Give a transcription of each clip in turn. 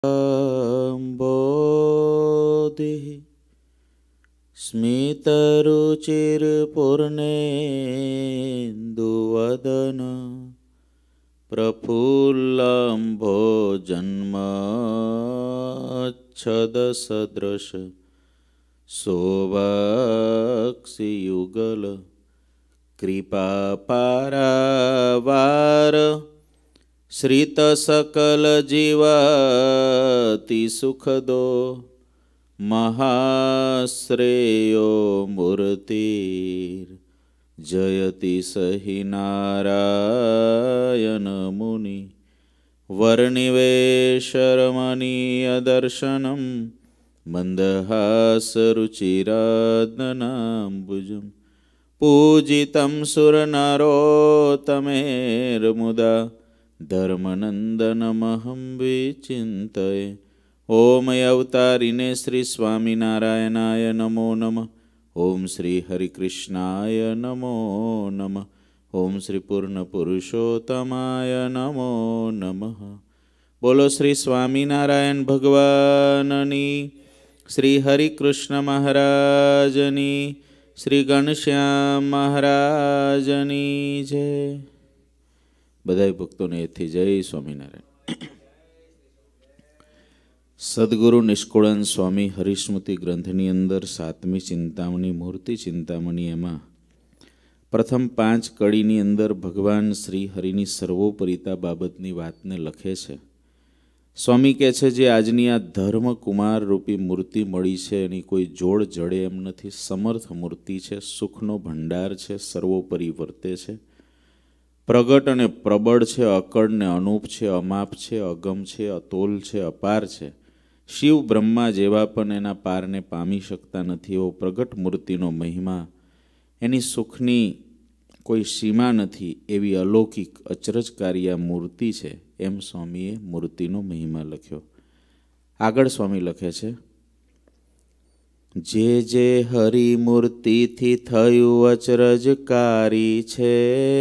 बोधिः स्मितरुचिर्पूर्णेन्दुवदन प्रफुल्लम्भोजन्मच्छदसदृश शोभाक्षियुगल कृपापारावार श्रितसकलजीवाति सुखदो महाश्रेयो मूर्तिर्जयति सहि नारायण मुनि वर्णिवेशरमणीयदर्शनं मन्दहासरुचिरादनाम्बुजं पूजितं सुरनरोत्तमेर्मुदा धर्मनंदनमहं विचिन्तये। ओम अवतारिणे श्री स्वामिनारायणाय नमो नमः। ओम श्री हरिकृष्णाय नमो नमः। ओम श्री पूर्णपुरुषोत्तमाय नमो नमः। बोलो श्री स्वामिनारायण भगवाननी, श्री हरिकृष्ण महाराजनी, श्री घनश्याम महाराजनी जय। बधाई भक्तों ने एथी जय स्वामीनारायण। सद्गुरु निष्कुळानंद स्वामी हरिस्मृति ग्रंथनी अंदर 7મી चिंतामणी मूर्ति चिंतामणी एमां प्रथम 5 कड़ीनी अंदर भगवान श्री हरिनी सर्वोपरिता बाबतनी वातने लखे छे। स्वामी कहे छे जे आजनी आ धर्म कुमार रूपी मूर्ति मळी छे एनी कोई जोड़ जड़े एम नथी। समर्थ मूर्ति छे, सुखनो भंडार छे, सर्वोपरि वर्ते छे, प्रगट अने प्रबळ छे, अकड़ ने अनूप छे, अमाप छे, अगम छे, अतोल छे, अपार छे। शिव ब्रह्मा जेवा पण एना पारने पामी शकता नथी एवो प्रगट मूर्तिनो महिमा, एनी सुखनी कोई सीमा नथी एवी अलौकिक अचरजकारी आ मूर्ति छे। एम स्वामीए मूर्तिनो महिमा लख्यो। आगळ स्वामी लखे छे, जे जे हरि मूर्ति थी थयुं अचरजकारी छे,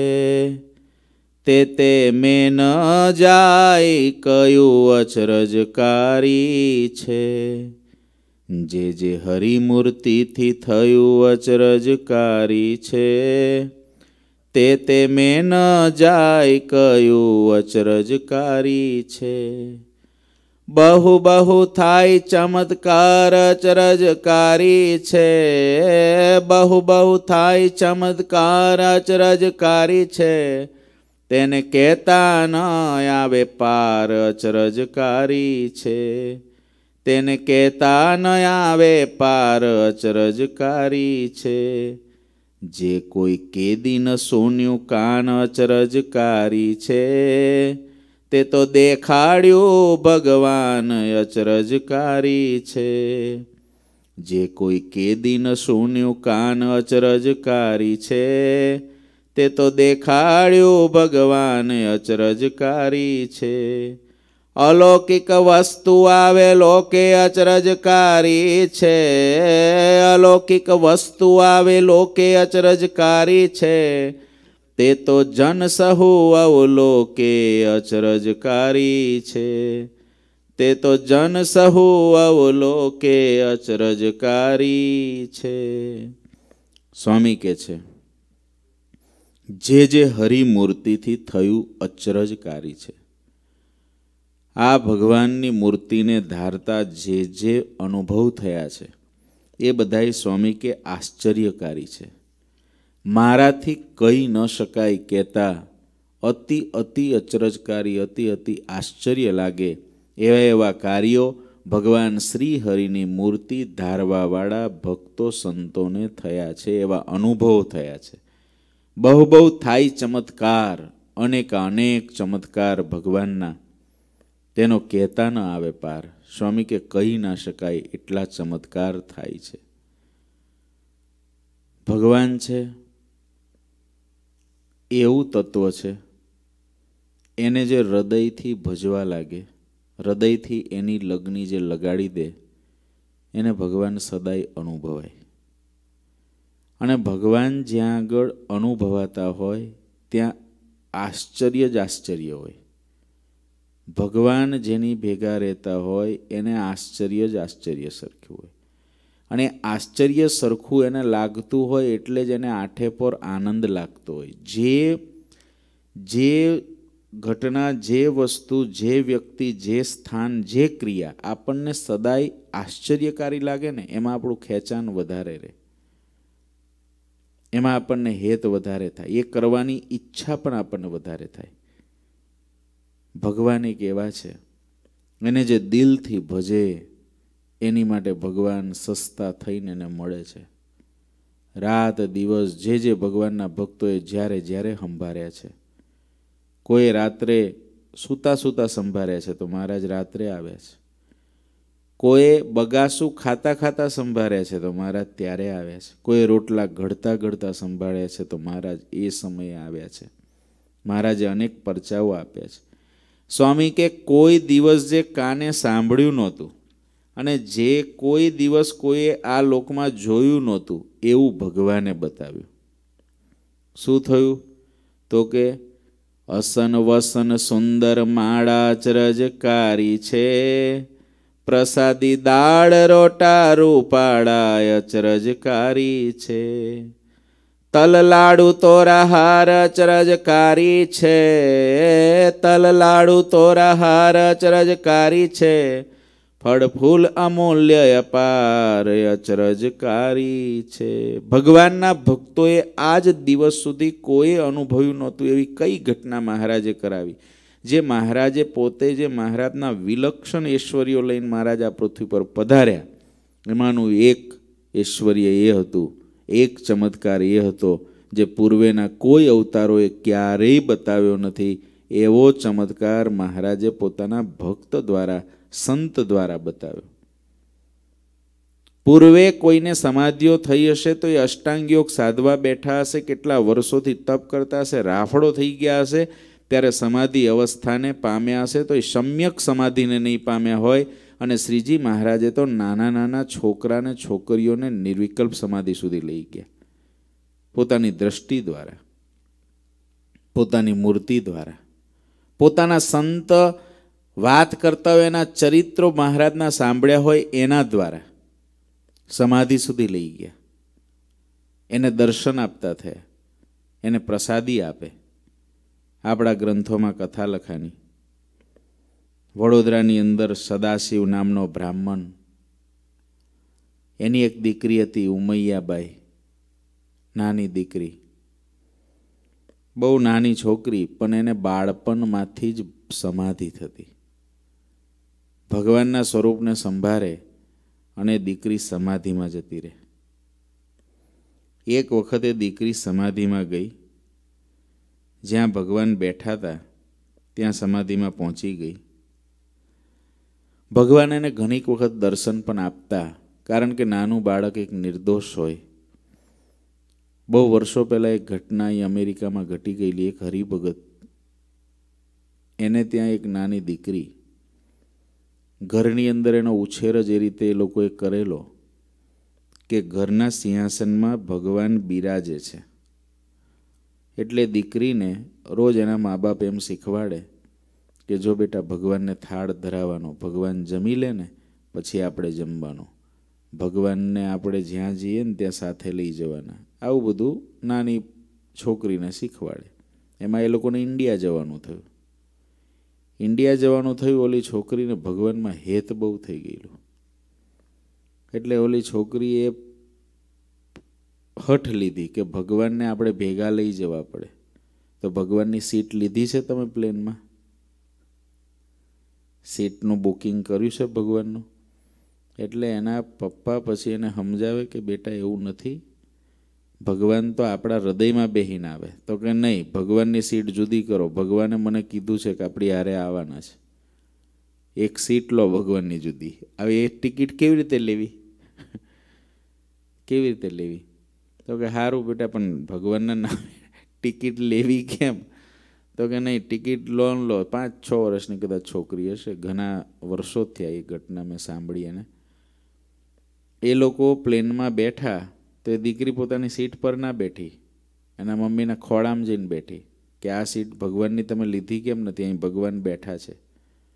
ते में न जाय कयुं अचरजकारी छे। जे जे हरि मूर्ति थी थयुं अचरजकारी छे, ते में न जाय कयुं अचरजकारी छे। बहु बहु थाय चमत्कार अचरजकारी छे, बहु बहु थाय चमत्कार अचरजकारी छे। तेने कहता न आवे पार अचरजकारी छे, तेने कहता न आवे पार अचरजकारी छे। जे कोई केदी न सोन्यू कान अचरजकारी छे, ते तो देखाड्यो भगवान अचरजकारी छे। जे कोई केदी न सोन्यू कान अचरजकारी छे, ते तो देखाड्यो भगवान अचरजकारी छे। अलौकिक वस्तु आवे लोके अचरजकारी छे, अलौकिक वस्तु आवे लोके अचरजकारी छे। ते तो जन सहु अवलोके अचरजकारी छे, ते तो जन सहु अवलोके अचरजकारी छे। स्वामी के छे जे जे हरि मूर्ति थी थयुं अचरजकारी छे। आ भगवाननी मूर्तिने धारता जे जे अनुभव थया छे ए बधाय स्वामी के आश्चर्यकारी छे। माराथी कही न शकाय कहता अति अति अचरजकारी, अति अति आश्चर्य लागे एवा एवा कार्यो भगवान श्री हरिनी मूर्ति धारवावाळा भक्तो संतोने थया छे, एवा अनुभव थया छे। बहु बहु थाय चमत्कार, अनेक अनेक चमत्कार भगवानना, तेनो कहता न आवे पार। स्वामी के कही ना शकाय एटला चमत्कार थाय छे। भगवान छे एवुं तत्व छे, एने जे हृदयथी भजवा लागे, हृदयथी एनी लगनी जे लगाड़ी दे, एने भगवान सदाय अनुभवाय। अने भगवान ज्यां आगळ अनुभवाता होय त्यां आश्चर्य ज आश्चर्य होय। ભગવાન જેની ભેગા રહેતા હોય એને આશ્ચર્ય જ આશ્ચર્ય સરખ્યું હોય, અને આશ્ચર્ય સરખું એને લાગતું હોય એટલે જ એને આઠે પર આનંદ લાગતો હોય. જે ઘટના, જે વસ્તુ, જે વ્યક્તિ, જે સ્થાન, જે ક્રિયા આપણને સદાય આશ્ચર્યકારી લાગે ને એમાં આપણું ખેંચાણ વધારે રહે, એમાં આપણને હેત વધારે થાય, એ કરવાની ઈચ્છા પણ આપણને વધારે થાય. ભગવાન એક એવા છે, એને જે દિલથી ભજે એની માટે ભગવાન સસ્તા થઈને એને મળે છે. રાત દિવસ જે ભગવાનના ભક્તોએ જ્યારે જ્યારે સંભાળ્યા છે, કોઈ રાત્રે સૂતા સૂતા સંભાળ્યા છે તો મહારાજ રાત્રે આવ્યા છે, કોઈ બગાસું ખાતા ખાતા સંભાળ્યા છે તો મહારાજ ત્યારે આવ્યા છે, કોઈ રોટલા ઘડતા ઘડતા સંભાળ્યા છે તો મહારાજ એ સમયે આવ્યા છે. મહારાજે અનેક પરચાઓ આપ્યા છે. સ્વામી કે કોઈ દિવસ જે કાને સાંભળ્યું નહોતું અને જે કોઈ દિવસ કોઈએ આ લોકમાં જોયું નહોતું એવું ભગવાને બતાવ્યું. શું થયું? તો કે અસન વસન સુંદર માળા અચરજકારી છે, પ્રસાદી દાળ રોટા રૂપાળા અચરજકારી છે, તલ લાડુ તોરા હાર અચરજકારી છે, તલ લાડુ તોરા હાર અચરજકારી છે, ફળ ફૂલ અમૂલ્ય અપાર અચરજકારી છે. ભગવાનના ભક્તોએ આજ દિવસ સુધી કોઈ અનુભવ્યું નહોતું એવી કઈ ઘટના મહારાજે કરાવી, જે મહારાજે પોતે જે મહારાજના વિલક્ષણ ઐશ્વર્યો લઈને મહારાજ આ પૃથ્વી પર પધાર્યા, એમાંનું એક ઐશ્વર્ય એ હતું, એક ચમત્કાર એ હતો જે પૂર્વેના કોઈ અવતારોએ ક્યારેય બતાવ્યો નથી. એવો ચમત્કાર મહારાજે પોતાના ભક્ત દ્વારા, સંત દ્વારા બતાવ્યો. પૂર્વે કોઈને સમાધિઓ થઈ હશે તો એ અષ્ટાંગ યોગ સાધવા બેઠા હશે, કેટલા વર્ષોથી તપ કરતા હશે, રાફડો થઈ ગયા હશે, ત્યારે સમાધિ અવસ્થાને પામ્યા હશે તો એ સમ્યક સમાધિને નહીં પામ્યા હોય. અને શ્રીજી મહારાજે તો નાના નાના છોકરાને છોકરીઓને નિર્વિકલ્પ સમાધિ સુધી લઈ ગયા, પોતાની દ્રષ્ટિ દ્વારા, પોતાની મૂર્તિ દ્વારા, પોતાના સંત વાત કરતા હોય એના ચરિત્રો મહારાજના સાંભળ્યા હોય એના દ્વારા સમાધિ સુધી લઈ ગયા, એને દર્શન આપતા થયા, એને પ્રસાદી આપે. આપણા ગ્રંથોમાં કથા લખાણી, વડોદરાની અંદર સદાશિવ નામનો બ્રાહ્મણ, એની એક દીકરી હતી ઉમૈયાબાઈ, નાની દીકરી, બહુ નાની છોકરી, પણ એને બાળપણમાંથી જ સમાધિ થતી. ભગવાનના સ્વરૂપને સંભાળે અને દીકરી સમાધિમાં જતી રહે. એક વખતે દીકરી સમાધિમાં ગઈ, જ્યાં ભગવાન બેઠા હતા ત્યાં સમાધિમાં પહોંચી ગઈ. ભગવાન એને ઘણીક વખત દર્શન પણ આપતા, કારણ કે નાનું બાળક એક નિર્દોષ હોય. બહુ વર્ષો પહેલાં એક ઘટના અહીં અમેરિકામાં ઘટી ગયેલી. એક હરિભગત, એને ત્યાં એક નાની દીકરી, ઘરની અંદર એનો ઉછેર જ એ રીતે એ લોકોએ કરેલો કે ઘરના સિંહાસનમાં ભગવાન બિરાજે છે, એટલે દીકરીને રોજ એના મા બાપ એમ શીખવાડે કે જો બેટા ભગવાનને થાળ ધરાવવાનો, ભગવાન જમી લે ને પછી આપણે જમવાનું, ભગવાનને આપણે જ્યાં જઈએ ને ત્યાં સાથે લઈ જવાના, આવું બધું નાની છોકરીને શીખવાડે. એમાં એ લોકોને ઇન્ડિયા જવાનું થયું. ઇન્ડિયા જવાનું થયું, ઓલી છોકરીને ભગવાનમાં હેત બહુ થઈ ગયેલું, એટલે ઓલી છોકરીએ હઠ લીધી કે ભગવાનને આપણે ભેગા લઈ જવા પડે. તો ભગવાનની સીટ લીધી છે તમે પ્લેનમાં? સીટનું બુકિંગ કર્યું છે ભગવાનનું? એટલે એના પપ્પા પછી એને સમજાવે કે બેટા એવું નથી, ભગવાન તો આપણા હૃદયમાં બેહીને આવે. તો કે નહીં, ભગવાનની સીટ જુદી કરો, ભગવાને મને કીધું છે કે આપણી હારે આવવાના છે, એક સીટ લો ભગવાનની જુદી. હવે એ ટિકિટ કેવી રીતે લેવી? કેવી રીતે લેવી? તો કે સારું બેટા, પણ ભગવાનના નામે ટિકિટ લેવી કેમ? તો કે નહીં, ટિકિટ લોન લો. 5-6 વર્ષની કદાચ છોકરી હશે, ઘણા વર્ષો થયા એ ઘટના મેં સાંભળી. એને એ લોકો પ્લેનમાં બેઠા તો એ દીકરી પોતાની સીટ પર ના બેઠી, એના મમ્મીના ખોળામાં જઈને બેઠી કે આ સીટ ભગવાનની તમે લીધી કેમ નથી, અહીં ભગવાન બેઠા છે.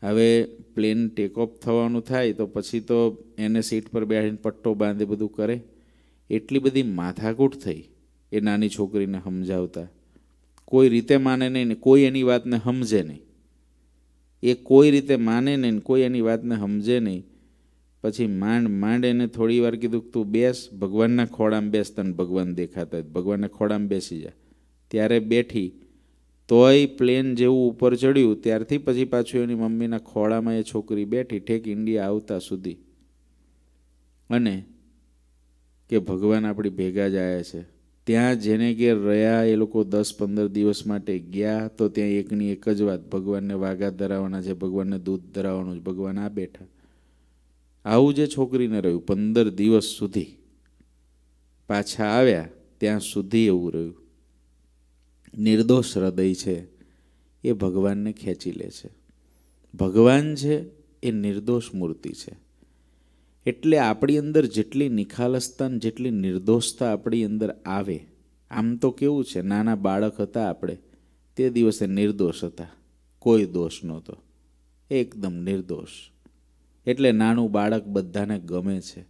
હવે પ્લેન ટેક ઓફ થવાનું થાય તો પછી તો એને સીટ પર બેસીને પટ્ટો બાંધે બધું કરે. એટલી બધી માથાકૂટ થઈ એ નાની છોકરીને સમજાવતા. કોઈ રીતે માને નહીં ને કોઈ એની વાતને સમજે નહીં. એ કોઈ રીતે માને નહીં ને કોઈ એની વાતને સમજે નહીં. પછી માંડ એને થોડી વાર કીધું તું બેસ, ભગવાનના ખોળામાં બેસ, તને ભગવાન દેખાતા હોય ભગવાનના ખોળામાં બેસી જા. ત્યારે બેઠી. તોય પ્લેન જેવું ઉપર ચડ્યું ત્યારથી પછી પાછું એની મમ્મીના ખોળામાં એ છોકરી બેઠી ઠેક ઇન્ડિયા આવતા સુધી. અને કે ભગવાન આપણી ભેગા જ આવ્યા છે. ત્યાં જેને ઘેર રહ્યા એ લોકો 10-15 દિવસ માટે ગયા તો ત્યાં એકની એક જ વાત, ભગવાનને વાઘા ધરાવવાના છે, ભગવાનને દૂધ ધરાવવાનું છે, ભગવાન આ બેઠા. આવું જે છોકરીને રહ્યું 15 દિવસ સુધી. પાછા આવ્યા ત્યાં સુધી એવું રહ્યું. નિર્દોષ હૃદય છે એ ભગવાનને ખેંચી લે છે. ભગવાન છે એ નિર્દોષ મૂર્તિ છે. એટલે આપણી અંદર જેટલી નિખાલસતા જેટલી નિર્દોષતા આપણી અંદર આવે. આમ તો કેવું છે, નાના બાળક હતા આપણે તે દિવસે નિર્દોષ હતા, કોઈ દોષ નહોતો, એકદમ નિર્દોષ. એટલે નાનું બાળક બધાને ગમે છે.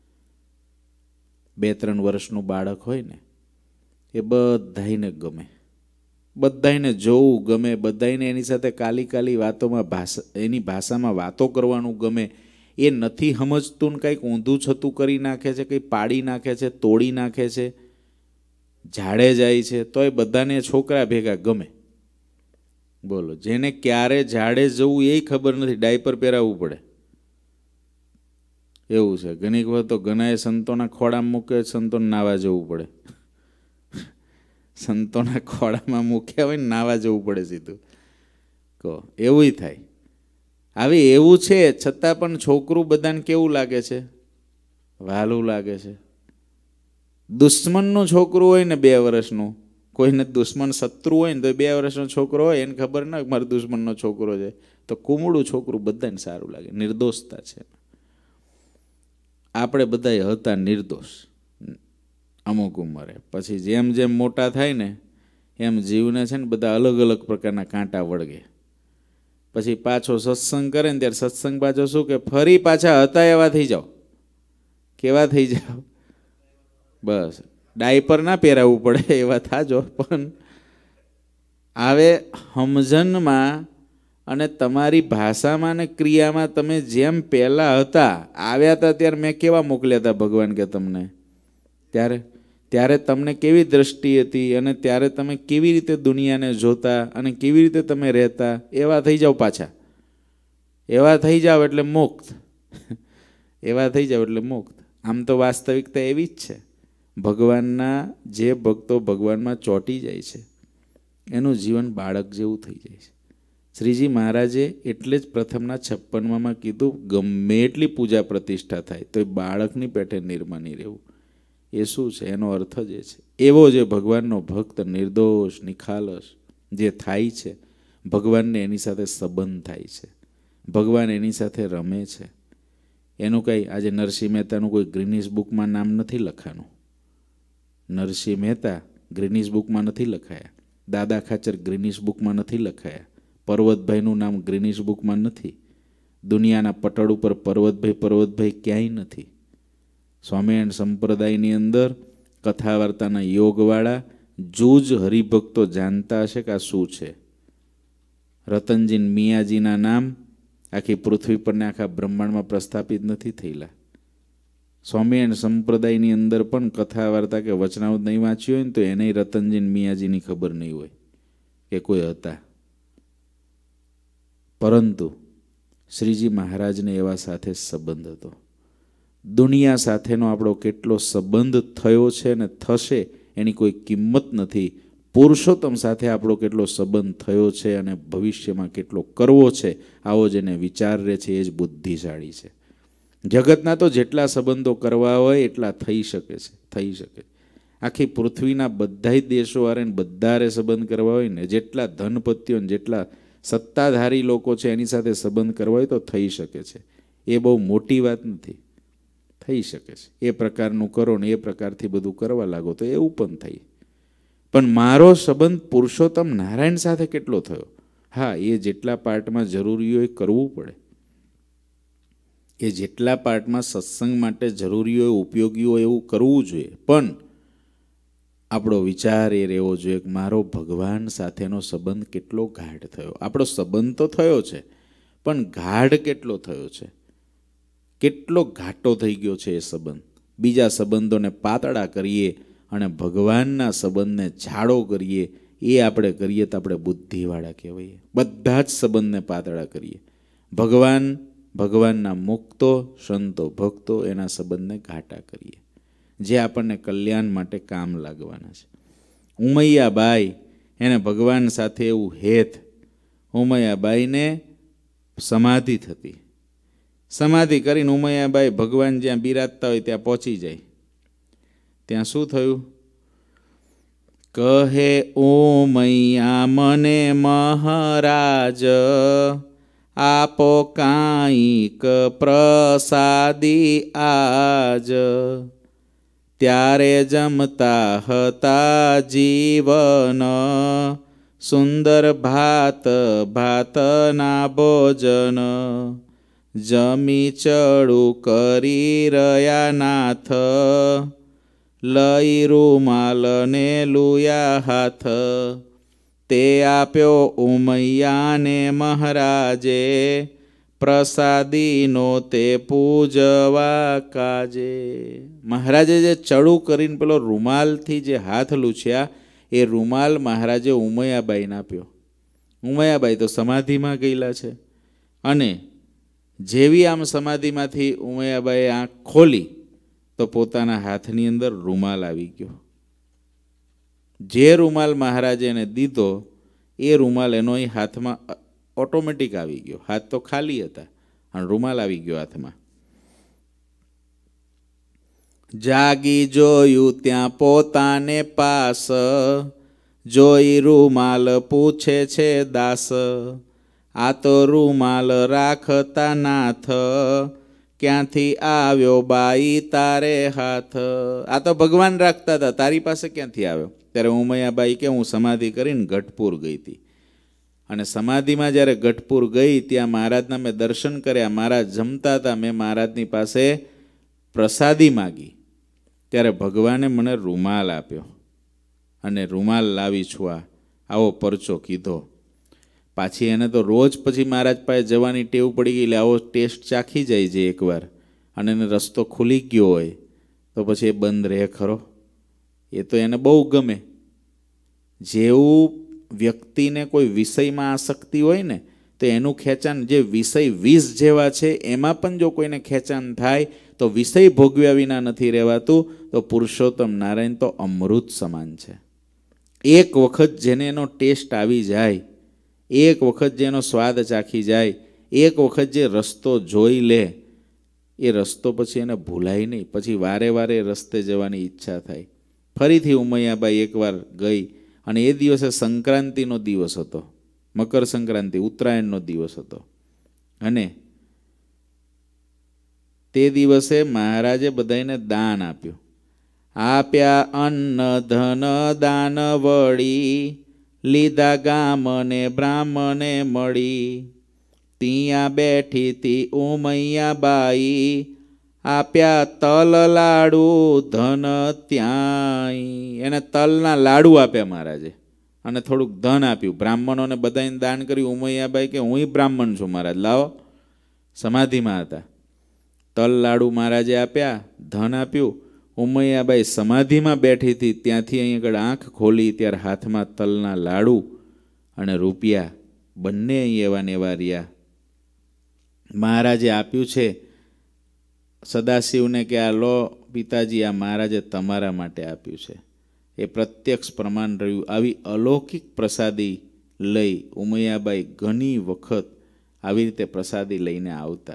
2-3 વર્ષનું બાળક હોય ને એ બધાઈને ગમે, બધાઈને જોવું ગમે, બધાઈને એની સાથે કાલી વાતોમાં એની ભાષામાં વાતો કરવાનું ગમે. એ નથી સમજતું ને કંઈક ઊંધું છતું કરી નાખે છે, કંઈ પાડી નાખે છે, તોડી નાખે છે, ઝાડે જાય છે, તો એ બધાને છોકરા ભેગા ગમે. બોલો, જેને ક્યારે ઝાડે જવું એ ખબર નથી, ડાયપર પહેરાવવું પડે એવું છે. ઘણીક વખત તો ઘણાએ સંતોના ખોળામાં મૂકે, સંતોને નાવા જવું પડે. સંતોના ખોળામાં મૂક્યા હોય ને નાવા જવું પડે સીધું. કહો એવું થાય. હવે એવું છે છતાં પણ છોકરું બધાને કેવું લાગે છે? વહાલું લાગે છે. દુશ્મનનું છોકરું હોય ને 2 વર્ષનું, કોઈને દુશ્મન શત્રુ હોય ને તો 2 વર્ષનો છોકરો હોય એને ખબર ના મારો દુશ્મનનો છોકરો છે, તો કુમળું છોકરું બધાને સારું લાગે. નિર્દોષતા છે. આપણે બધા હતા નિર્દોષ અમુક ઉંમરે. પછી જેમ જેમ મોટા થાય ને એમ જીવને છે ને બધા અલગ અલગ પ્રકારના કાંટા વળગે. પછી પાછો સત્સંગ કરે ને ત્યારે સત્સંગ પાછો શું કે ફરી પાછા હતા એવા થઈ જાઓ. કેવા થઈ જાઓ? બસ ડાયપર ના પહેરાવવું પડે એવા થાજો. પણ આવે સમજણમાં અને તમારી ભાષામાં ને ક્રિયામાં તમે જેમ પહેલાં હતા, આવ્યા હતા ત્યારે મેં કેવા મોકલ્યા હતા ભગવાન કે તમને, ત્યારે તમને કેવી દ્રષ્ટિ હતી અને ત્યારે તમે કેવી રીતે દુનિયાને જોતા અને કેવી રીતે તમે રહેતા, એવા થઈ જાઓ પાછા. એવા થઈ જાઓ એટલે મુક્ત. એવા થઈ જાઓ એટલે મુક્ત. આમ તો વાસ્તવિકતા એવી જ છે. ભગવાનના જે ભક્તો ભગવાનમાં ચોંટી જાય છે એનું જીવન બાળક જેવું થઈ જાય છે. શ્રીજી મહારાજે એટલે જ પ્રથમના 56માં કીધું ગમે એટલી પૂજા પ્રતિષ્ઠા થાય તો એ બાળકની પેટે નિર્માની રહેવું. એ શું છે? એનો અર્થ જ એ છે. એવો જે ભગવાનનો ભક્ત નિર્દોષ નિખાલસ જે થાય છે, ભગવાનને એની સાથે સંબંધ થાય છે, ભગવાન એની સાથે રમે છે. એનું કંઈ આજે નરસિંહ મહેતાનું કોઈ ગ્રીનિસ બુકમાં નામ નથી લખાનું. નરસિંહ મહેતા ગ્રીનિસ બુકમાં નથી લખાયા, દાદા ખાચર ગ્રીનિસ બુકમાં નથી લખાયા, પર્વતભાઈનું નામ ગ્રીનિસ બુકમાં નથી, દુનિયાના પટળ ઉપર પર્વતભાઈ ક્યાંય નથી. સ્વામિનારાયણ સંપ્રદાયની અંદર કથા વાર્તાના યોગવાળા જૂજ હરિભક્તો જાણતા હશે કે આ શું છે. રતનજી મિયાજીના નામ આખી પૃથ્વી પરને આખા બ્રહ્માંડમાં પ્રસ્થાપિત નથી થયેલા. સ્વામિનારાયણ સંપ્રદાયની અંદર પણ કથા વાર્તા કે વચનામૃત નહીં વાંચ્યું હોય ને તો એને રતનજી મિયાજીની ખબર નહીં હોય કે કોઈ હતા. પરંતુ શ્રીજી મહારાજને એવા સાથે સંબંધ હતો. દુનિયા સાથેનો આપણો કેટલો સંબંધ થયો છે ને થશે એની કોઈ કિંમત નથી. પુરુષોત્તમ સાથે આપણો કેટલો સંબંધ થયો છે અને ભવિષ્યમાં કેટલો કરવો છે, આવો જેને વિચાર રહે છે એ જ બુદ્ધિશાળી છે. જગતના તો જેટલા સંબંધો કરવા હોય એટલા થઈ શકે છે. આખી પૃથ્વીના બધા દેશો હારે બધારે સંબંધ કરવા હોય ને, જેટલા ધનપતિઓ જેટલા સત્તાધારી લોકો છે એની સાથે સંબંધ કરવા હોય તો થઈ શકે છે. એ બહુ મોટી વાત નથી. થઈ શકે છે. એ પ્રકારનું કરો ને એ પ્રકારથી બધું કરવા લાગો તો એવું પણ થાય. પણ મારો સંબંધ પુરુષોત્તમ નારાયણ સાથે કેટલો થયો, હા, એ જેટલા પાર્ટમાં જરૂરી હોય કરવું પડે, એ જેટલા પાર્ટમાં સત્સંગ માટે જરૂરી હોય ઉપયોગી હોય એવું કરવું જોઈએ. પણ આપણો વિચાર એ રહેવો જોઈએ કે મારો ભગવાન સાથેનો સંબંધ કેટલો ગાઢ થયો. આપણો સંબંધ તો થયો છે, પણ ગાઢ કેટલો થયો છે, કેટલો ઘાટો થઈ ગયો છે એ સંબંધ. બીજા સંબંધોને પાતળા કરીએ અને ભગવાનના સંબંધને જાડો કરીએ, એ આપણે કરીએ તો આપણે બુદ્ધિવાળા કહેવાઈએ. બધા જ સંબંધને પાતળા કરીએ. ભગવાનના મુક્તો, સંતો, ભક્તો, એના સંબંધને ઘાટા કરીએ, જે આપણને કલ્યાણ માટે કામ લાગવાના છે. ઉમૈયાબાઈ, એને ભગવાન સાથે એવું હેત. ઉમૈયાબાઈને સમાધિ થતી. સમાધિ કરીને ઉમૈયાબાઈ ભગવાન જ્યાં બિરાજતા હોય ત્યાં પહોંચી જાય. ત્યાં શું થયું? કહે ઉમૈયા મને મહારાજ, આપો કાંઈક પ્રસાદી આજ. ત્યારે જમતા હતા જીવન, સુંદર ભાતના ભોજન. જમી ચડું કરી રહ્યા નાથ, લઈ રૂમાલ ને લુયા હાથ. તે આપ્યો ઉમૈયાને મહારાજે, પ્રસાદીનો તે પૂજવા કાજે. મહારાજે જે ચડું કરીને પેલો રૂમાલથી જે હાથ લૂછ્યા, એ રૂમાલ મહારાજે ઉમૈયાબાઈને આપ્યો. ઉમૈયાબાઈ તો સમાધિમાં ગયેલા છે, અને જેવી આમ સમાધિમાંથી ઉમૈયાબાઈએ આંખ ખોલી તો પોતાના હાથની અંદર રૂમાલ આવી ગયો. જે રૂમાલ મહારાજે એને દીધો એ રૂમાલ એનો હાથમાં ઓટોમેટિક આવી ગયો. હાથ તો ખાલી હતા અને રૂમાલ આવી ગયો હાથમાં. જાગી જોયું ત્યાં પોતાને પાસ, જોઈ રૂમાલ પૂછે છે દાસ. આ તો રૂમાલ રાખતા નાથ, ક્યાંથી આવ્યો બાઈ તારે હાથ. આ તો ભગવાન રાખતા હતા, તારી પાસે ક્યાંથી આવ્યો? ત્યારે ઉમૈયાબાઈ કે હું સમાધિ કરીને ગઢપુર ગઈ હતી, અને સમાધિમાં જ્યારે ગઢપુર ગઈ ત્યાં મહારાજના મેં દર્શન કર્યા. મહારાજ જમતા હતા, મેં મહારાજની પાસે પ્રસાદી માગી, ત્યારે ભગવાને મને રૂમાલ આપ્યો અને રૂમાલ લાવી છું, આવો પરચો કીધો. પાછી એને તો રોજ પછી મહારાજ પાસે જવાની ટેવ પડી ગઈ, એટલે આવો ટેસ્ટ ચાખી જાય છે એકવાર, અને એને રસ્તો ખુલી ગયો હોય તો પછી એ બંધ રહે ખરો? એ તો એને બહુ ગમે. જેવું વ્યક્તિને કોઈ વિષયમાં આસક્તિ હોય ને, તો એનું ખેંચાણ જે વિષય વિષ જેવા છે એમાં પણ જો કોઈને ખેંચાણ થાય તો વિષય ભોગવ્યા વિના નથી રહેવાતું. તો પુરુષોત્તમ નારાયણ તો અમૃત સમાન છે. એક વખત જેને એનો ટેસ્ટ આવી જાય, એક વખત જેનો સ્વાદ ચાખી જાય, એક વખત જે રસ્તો જોઈ લે, એ રસ્તો પછી એને ભૂલાય નહીં. પછી વારે વારે રસ્તે જવાની ઈચ્છા થાય. ફરીથી ઉમૈયાબાઈ એકવાર ગઈ, અને એ દિવસે સંક્રાંતિનો દિવસ હતો, મકર સંક્રાંતિ, ઉત્તરાયણનો દિવસ હતો. અને તે દિવસે મહારાજે બધાને દાન આપ્યું. આપ્યા અન્ન ધન દાન વળી, લીધા ગામને બ્રાહ્મણે મળી. ત્યાં બેઠી તી ઉમૈયાબાઈ, આપ્યા તલ લાડુ ધન ત્યાંય. એને તલના લાડુ આપ્યા મહારાજે, અને થોડુંક ધન આપ્યું. બ્રાહ્મણોને બધાને દાન કર્યું. ઉમૈયાબાઈ કે હું બ્રાહ્મણ છું મહારાજ, લાવો. સમાધિમાં હતા. તલ લાડુ મહારાજે આપ્યા, ધન આપ્યું. ઉમૈયાબાઈ સમાધિમાં બેઠી હતી, ત્યાંથી અહીં આગળ આંખ ખોલી ત્યારે હાથમાં તલના લાડુ અને રૂપિયા બંને અહીં એવા ને એવા રહ્યા. મહારાજે આપ્યું છે સદાશિવને કે આ લો પિતાજી, આ મહારાજે તમારા માટે આપ્યું છે. એ પ્રત્યક્ષ પ્રમાણ રહ્યું. આવી અલૌકિક પ્રસાદી લઈ ઉમૈયાબાઈ ઘણી વખત આવી રીતે પ્રસાદી લઈને આવતા.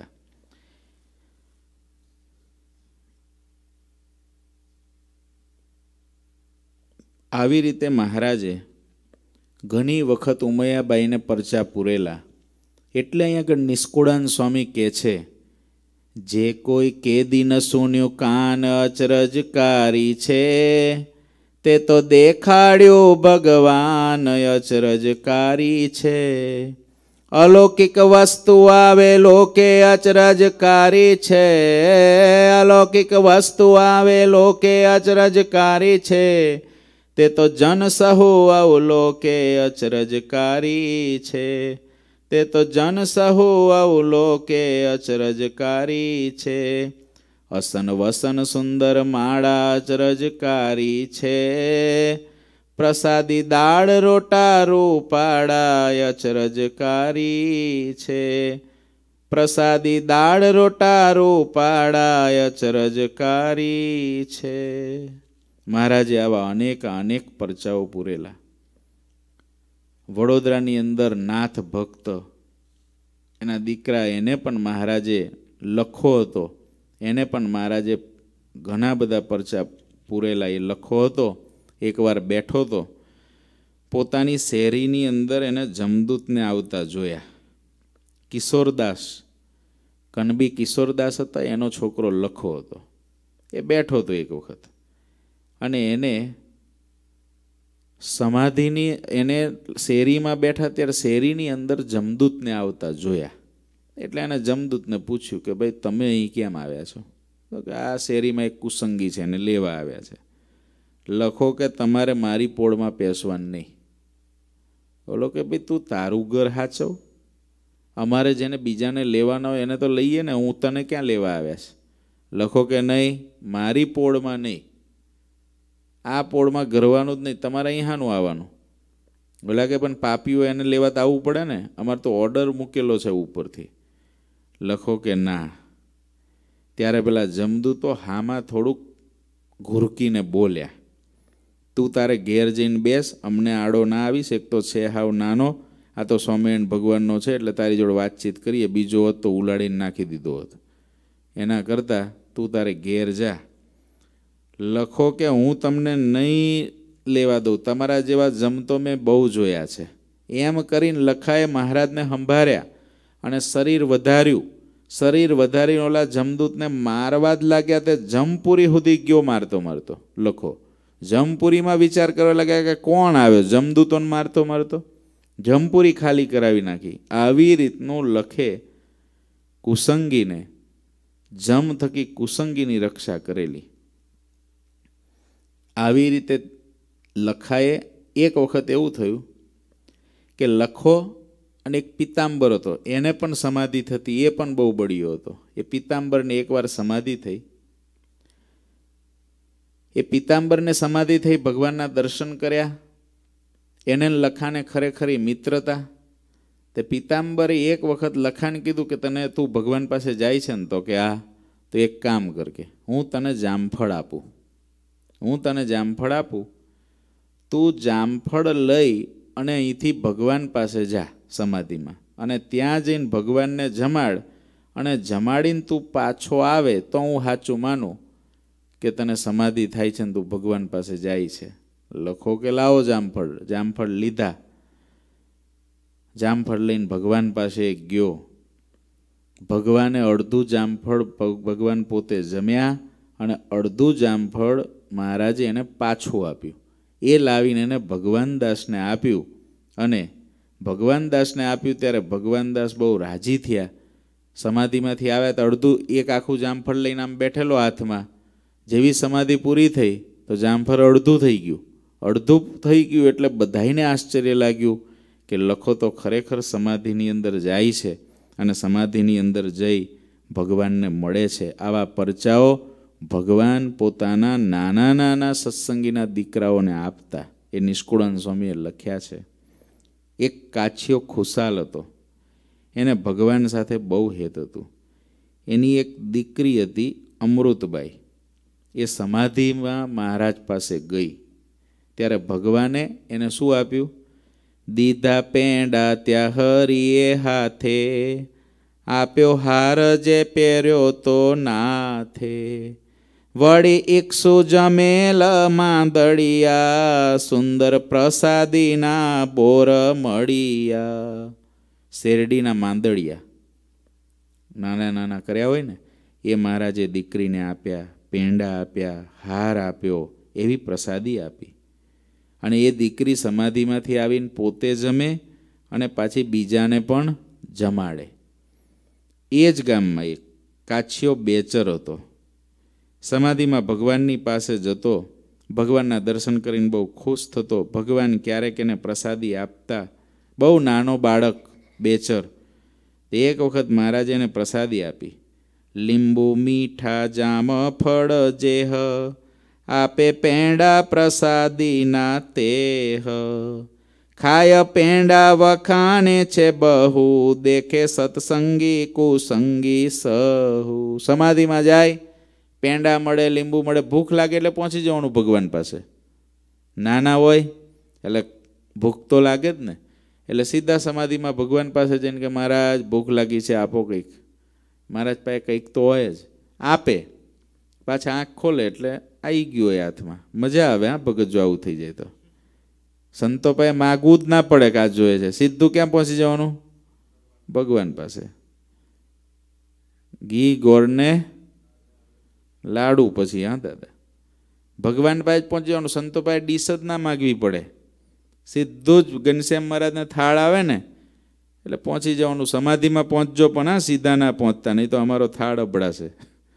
આવી રીતે મહારાજે ઘણી વખત ઉમૈયાબાઈને પરચા પૂરેલા. એટલે અહીં આગળ નિષ્કુળાન સ્વામી કહે છે, જે કોઈ કે દિન સુન્યું કાન અચરજકારી છે, તે તો દેખાડ્યું ભગવાન અચરજકારી છે. અલૌકિક વસ્તુ આવે લોકે અચરજકારી છે. અલૌકિક વસ્તુ આવે લોકે અચરજકારી છે. તે તો જન સહુ અવલોકે અચરજકારી છે. તે તો જન સહુ અવલોકે અચરજકારી છે. અસન વસન સુંદર માળા અચરજકારી છે. પ્રસાદી દાળ રોટા રૂપાડા અચરજકારી છે. પ્રસાદી દાળ રોટા રૂપાડા અચરજકારી છે. મહારાજે આવા અનેક પરચાઓ પૂરેલા. વડોદરાની અંદર નાથ ભક્ત એના દીકરા, એને પણ મહારાજે લખો હતો, એને પણ મહારાજે ઘણા બધા પરચા પૂરેલા. એ લખો હતો, એકવાર બેઠો તો પોતાની શેરીની અંદર એને જમદૂતને આવતા જોયા. કિશોરદાસ, કનબી કિશોરદાસ હતા, એનો છોકરો લખો હતો. એ બેઠો હતો એક વખત અને એને સમાધિની, એને શેરીમાં બેઠા ત્યારે શેરીની અંદર જમદૂતને આવતા જોયા. એટલે એને જમદૂતને પૂછ્યું કે ભાઈ તમે અહીં કેમ આવ્યા છો? તો કે આ શેરીમાં એક કુસંગી છે, એને લેવા આવ્યા છે. લખો કે તમારે મારી પોળમાં પેસવાનું નહીં. બોલો કે ભાઈ તું તારું ઘર હાચવ, અમારે જેને બીજાને લેવાના હોય એને તો લઈએ ને, હું તને ક્યાં લેવા આવ્યા છે? લખો કે નહીં, મારી પોળમાં નહીં, આ પોળમાં ગરવાનું જ નહીં, તમારે અહીં હાનું આવવાનું? બોલા કે પણ પાપીઓ એને લેવા તો આવવું પડે ને, અમારે તો ઓર્ડર મૂકેલો છે ઉપરથી. લખો કે ના. ત્યારે પેલા જમદૂતો હામાં થોડુંક ઘુરકીને બોલ્યા, તું તારે ઘેર જઈને બેસ, અમને આડો ના આવીશ. એક તો છે હાવ નાનો, આ તો સ્વામિનારાયણ ભગવાનનો છે એટલે તારી જોડે વાતચીત કરીએ, બીજો હોત તો ઉલાડીને નાખી દીધો હોત. એના કરતાં તું તારે ઘેર જા. લખો કે હું તમને નહીં લેવા દઉં, તમારા જેવા જમતો મેં બહુ જોયા છે. એમ કરીને લખાએ મહારાજને સંભાળ્યા અને શરીર વધાર્યું. શરીર વધારીને ઓલા જમદૂતને મારવા જ લાગ્યા. તે જમપુરી સુધી ગયો મારતો મારતો. લખો જમપુરીમાં વિચાર કરવા લાગ્યા કે કોણ આવ્યો જમદૂતોને મારતો મારતો. જમપુરી ખાલી કરાવી નાખી. આવી રીતનું લખે કુસંગીને, જમ થકી કુસંગીની રક્ષા કરેલી. આવી રીતે લખાએ એક વખત એવું થયું કે લખો અને એક પિતાંબર હતો, એને પણ સમાધિ થતી, એ પણ બહુ બળિયો હતો. એ પિતાંબરને એકવાર સમાધિ થઈ. એ પિતાંબરને સમાધિ થઈ, ભગવાનના દર્શન કર્યા. એને લખાને ખરેખરી મિત્રતા. તે પિતાંબરે એક વખત લખાને કીધું કે તને તું ભગવાન પાસે જાય છે ને? તો કે હા. તો એક કામ કર કે હું તને જામફળ આપું, હું તને જામફળ આપું, તું જામફળ લઈ અને અહીંથી ભગવાન પાસે જા સમાધિમાં, અને ત્યાં જઈને ભગવાનને જમાડ, અને જમાડીને તું પાછો આવે તો હું સાચું માનું કે તને સમાધિ થાય છે ને તું ભગવાન પાસે જાય છે. લખો કે લાવો જામફળ. જામફળ લીધા. જામફળ લઈને ભગવાન પાસે ગયો. ભગવાને અડધું જામફળ ભગવાન પોતે જમ્યા અને અડધું જામફળ મહારાજે એને પાછું આપ્યું. એ લાવીને એને ભગવાનદાસને આપ્યું. અને ભગવાનદાસને આપ્યું ત્યારે ભગવાનદાસ બહુ રાજી થયા. સમાધિમાંથી આવ્યા તો અડધું, એક આખું જામફળ લઈને આમ બેઠેલો હાથમાં. જેવી સમાધિ પૂરી થઈ તો જામફળ અડધું થઈ ગયું. અડધું થઈ ગયું એટલે બધાઈને આશ્ચર્ય લાગ્યું કે લખો તો ખરેખર સમાધિની અંદર જાય છે અને સમાધિની અંદર જઈ ભગવાનને મળે છે. આવા પરચાઓ ભગવાન પોતાના નાના નાના સત્સંગીના દીકરાઓને આપતા. એ નિષ્કુળાનંદ સ્વામીએ લખ્યા છે. એક કાછિયો ખુશાલ હતો, એને ભગવાન સાથે બહુ હેત હતું. એની એક દીકરી હતી અમૃતબાઈ. એ સમાધિમાં મહારાજ પાસે ગઈ ત્યારે ભગવાને એને શું આપ્યું? દીધા પેંડા ત્યાં હરિએ હાથે, આપ્યો હાર જે પહેર્યો તો નાથે, વળી 100 જમેલ માંદડિયા, સુંદર પ્રસાદીના બોર મળિયા. શેરડીના માંદડિયા નાના નાના કર્યા હોય ને એ મહારાજે દીકરીને આપ્યા, પેંડા આપ્યા, હાર આપ્યો, એવી પ્રસાદી આપી. અને એ દીકરી સમાધિમાંથી આવીને પોતે જમે અને પાછી બીજાને પણ જમાડે. એ જ ગામમાં એક કાછિયો બેચર હતો. સમાધિમાં ભગવાનની પાસે જતો, ભગવાનના દર્શન કરીને બહુ ખુશ થતો. ભગવાન ક્યારેક એને પ્રસાદી આપતા. બહુ નાનો બાળક બેચર. એક વખત મહારાજે એને પ્રસાદી આપી. લીંબુ મીઠા જામ ફળ જેહ, આપે પેંડા પ્રસાદીના તેહ. ખાય પેંડા વખાણે છે બહુ, દેખે સત્સંગી કુસંગી સહુ. સમાધિમાં જાય, પેંડા મળે, લીંબુ મળે, ભૂખ લાગે એટલે પહોંચી જવાનું ભગવાન પાસે. નાના હોય એટલે ભૂખ તો લાગે જ ને, એટલે સીધા સમાધિમાં ભગવાન પાસે જઈને કે મહારાજ ભૂખ લાગી છે, આપો કંઈક. મહારાજ પાસે કંઈક તો હોય જ, આપે. પાછા આંખ ખોલે એટલે આવી ગયું હોય હાથમાં. મજા આવે હા ભગત જો આવું થઈ જાય તો. સંતો પાસે માગવું જ ના પડે કે આ જોઈએ છે, સીધું ક્યાં પહોંચી જવાનું? ભગવાન પાસે. ઘી ગોળને લાડુ પછી. હા દાદા, ભગવાન પાસે જ પહોંચી જવાનું. સંતો પાસે ડીશ જ ના માગવી પડે, સીધું જ ઘનશ્યામ મહારાજને થાળ આવે ને એટલે પહોંચી જવાનું. સમાધિમાં પહોંચજો પણ હા, સીધા ના પહોંચતા, નહીં તો અમારો થાળ અબડાશે.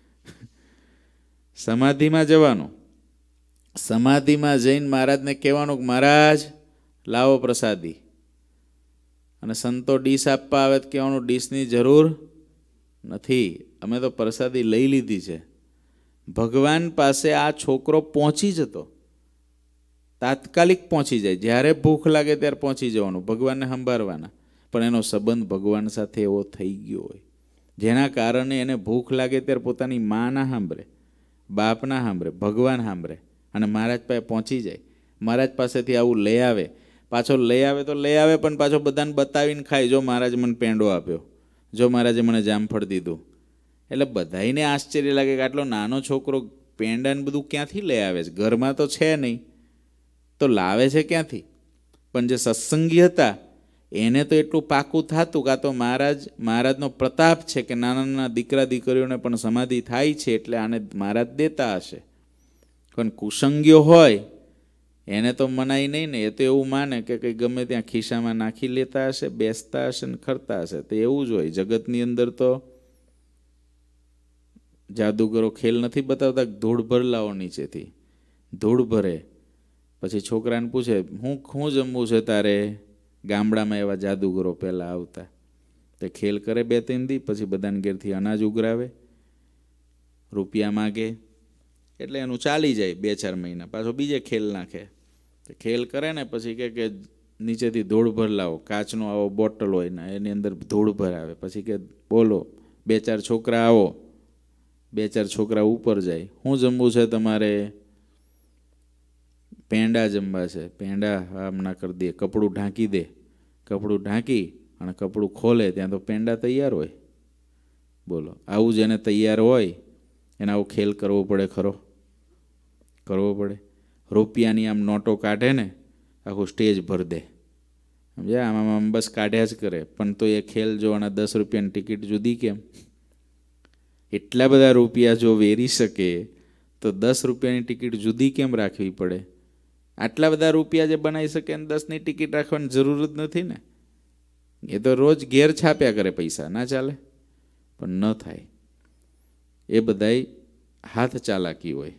સમાધિમાં જવાનું. સમાધિમાં જઈને મહારાજને કહેવાનું કે મહારાજ લાવો પ્રસાદી. અને સંતો ડીશ આપવા આવે તો કહેવાનું ડીશની જરૂર નથી, અમે તો પ્રસાદી લઈ લીધી છે. ભગવાન પાસે આ છોકરો પહોંચી જતો, તાત્કાલિક પહોંચી જાય. જ્યારે ભૂખ લાગે ત્યારે પહોંચી જવાનું, ભગવાનને સંભાળવાના. પણ એનો સંબંધ ભગવાન સાથે એવો થઈ ગયો હોય, જેના કારણે એને ભૂખ લાગે ત્યારે પોતાની મા ના સાંભળે, બાપ ના સાંભળે, ભગવાન સાંભળે અને મહારાજ પાસે પહોંચી જાય. મહારાજ પાસેથી આવું લઈ આવે. પાછો લઈ આવે તો લઈ આવે, પણ પાછો બધાને બતાવીને ખાય, જો મહારાજ મને પેંડો આપ્યો, જો મહારાજે મને જામફળ દીધું. એટલે બધાઈને આશ્ચર્ય લાગે કે આટલો નાનો છોકરો પેંડાને બધું ક્યાંથી લઈ આવે છે? ઘરમાં તો છે નહીં, તો લાવે છે ક્યાંથી? પણ જે સત્સંગી હતા એને તો એટલું પાકું થતું કે આ તો મહારાજનો પ્રતાપ છે કે નાના નાના દીકરા દીકરીઓને પણ સમાધિ થાય છે, એટલે આને મહારાજ દેતા હશે. પણ કુસંગીઓ હોય એને તો મનાય નહીં ને, એ તો એવું માને કે કંઈ ગમે ત્યાં ખિસ્સામાં નાખી લેતા હશે, બેસતા હશે ને ખરતા હશે. તો એવું જ હોય જગતની અંદર. તો જાદુગરો ખેલ નથી બતાવતા, ધૂળ ભર લાવો નીચેથી, ધૂળ ભરે. પછી છોકરાને પૂછે હું જમવું છે તારે? ગામડામાં એવા જાદુગરો પહેલાં આવતા, તે ખેલ કરે 2-3 દી, પછી બધાને ઘેરથી અનાજ ઉઘરાવે, રૂપિયા માગે, એટલે એનું ચાલી જાય 2-4 મહિના. પાછો બીજે ખેલ નાખે. તો ખેલ કરે ને પછી કે નીચેથી ધૂળ ભર લાવો. કાચનો આવો બોટલ હોય ને એની અંદર ધૂળ ભરાવે. પછી કે બોલો 2-4 છોકરા આવો, 2-4 છોકરા ઉપર જાય. શું જમવું છે તમારે? પેંડા જમવા છે. પેંડા હમણાં કરી દે. કપડું ઢાંકી દે. કપડું ઢાંકી અને કપડું ખોલે ત્યાં તો પેંડા તૈયાર હોય. બોલો, આવું જેને તૈયાર હોય એને આવું ખેલ કરવો પડે ખરો? કરવો પડે. રૂપિયાની આમ નોટો કાઢે ને આખું સ્ટેજ ભર દે, સમજ્યા? આમ બસ કાઢ્યા જ કરે. પણ તો એ ખેલ જોવાના 10 રૂપિયાની ટિકિટ જુદી કેમ? એટલા બધા રૂપિયા જો વેરી શકે તો 10 રૂપિયાની ટિકિટ જુદી કેમ રાખવી પડે? આટલા બધા રૂપિયા જે બનાવી શકે અને 10ની ટિકિટ રાખવાની જરૂર જ નથી ને. એ તો રોજ ઘેર છાપ્યા કરે પૈસા, ના ચાલે? પણ ન થાય. એ બધાય હાથ ચાલાકી હોય.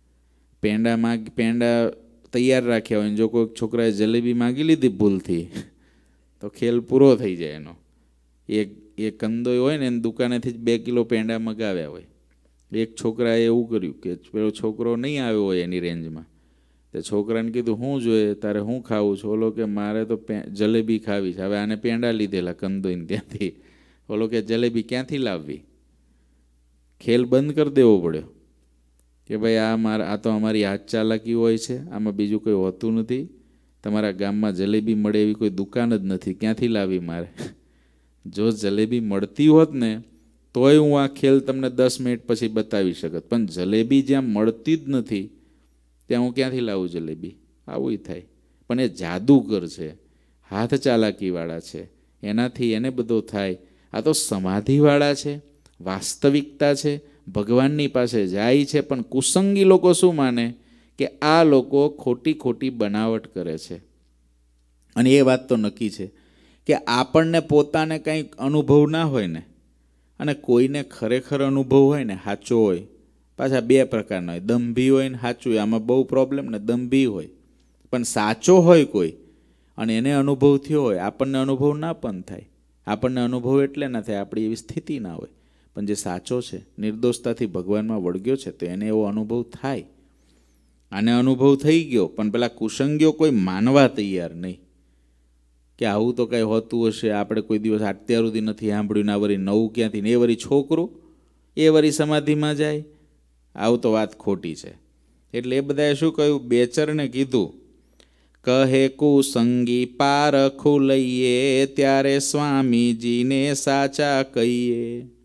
પેંડા તૈયાર રાખ્યા હોય, જો કોઈ છોકરાએ જલેબી માગી લીધી ભૂલથી તો ખેલ પૂરો થઈ જાય એનો. એક કંદોય હોય ને એની દુકાનેથી જ 2 કિલો પેંડા મગાવ્યા હોય. એક છોકરાએ એવું કર્યું કે પેલો છોકરો નહીં આવ્યો હોય એની રેન્જમાં, તે છોકરાને કીધું શું જોઈએ તારે, શું ખાવું છે? ઓલો કે મારે તો જલેબી ખાવી છે. હવે આને પેંડા લીધેલા કંદોઈને ત્યાંથી. ઓલો કે જલેબી ક્યાંથી લાવવી? ખેલ બંધ કરી દેવો પડ્યો કે ભાઈ આ તો અમારી હાથ ચાલાકી હોય છે, આમાં બીજું કોઈ હોતું નથી. તમારા ગામમાં જલેબી મળે એવી કોઈ દુકાન જ નથી, ક્યાંથી લાવી મારે? જો જલેબી મળતી હોત ને તોય હું આ ખેલ તમને 10 મિનિટ પછી બતાવી શકત, પણ જલેબી જ્યાં મળતી જ નથી ત્યાં હું ક્યાંથી લાવું જલેબી? આવું થાય. પણ એ જાદુગર છે, હાથ ચાલાકીવાળા છે, એનાથી એને બધો થાય. આ તો સમાધિવાળા છે, વાસ્તવિકતા છે, ભગવાનની પાસે જાય છે. પણ કુસંગી લોકો શું માને કે આ લોકો ખોટી ખોટી બનાવટ કરે છે. અને એ વાત તો નક્કી છે કે આપણને પોતાને કંઈક અનુભવ ના હોય ને અને કોઈને ખરેખર અનુભવ હોય ને, સાચો હોય, પાછા બે પ્રકારના હોય, દંભી હોય ને સાચું હોય. આમાં બહુ પ્રોબ્લેમ ને, દંભી હોય પણ સાચો હોય કોઈ અને એને અનુભવ થયો હોય, આપણને અનુભવ ના પણ થાય. આપણને અનુભવ એટલે ના થાય, આપણી એવી સ્થિતિ ના હોય. પણ જે સાચો છે, નિર્દોષતાથી ભગવાનમાં વળગ્યો છે, તો એને એવો અનુભવ થાય. આને અનુભવ થઈ ગયો, પણ પેલા કુસંગીઓ કોઈ માનવા તૈયાર નહીં કે આવું તો કંઈ હોતું હશે, આપણે કોઈ દિવસ અત્યાર સુધી નથી સાંભળ્યું. ના વળી નવું ક્યાંથી ને, એ વળી છોકરું એ વળી સમાધિમાં જાય, આવું તો વાત ખોટી છે. એટલે એ બધાએ શું કહ્યું? બેચરને કીધું, કહે કુસંગી પારખું લઈએ, ત્યારે સ્વામીજીને સાચા કહીએ.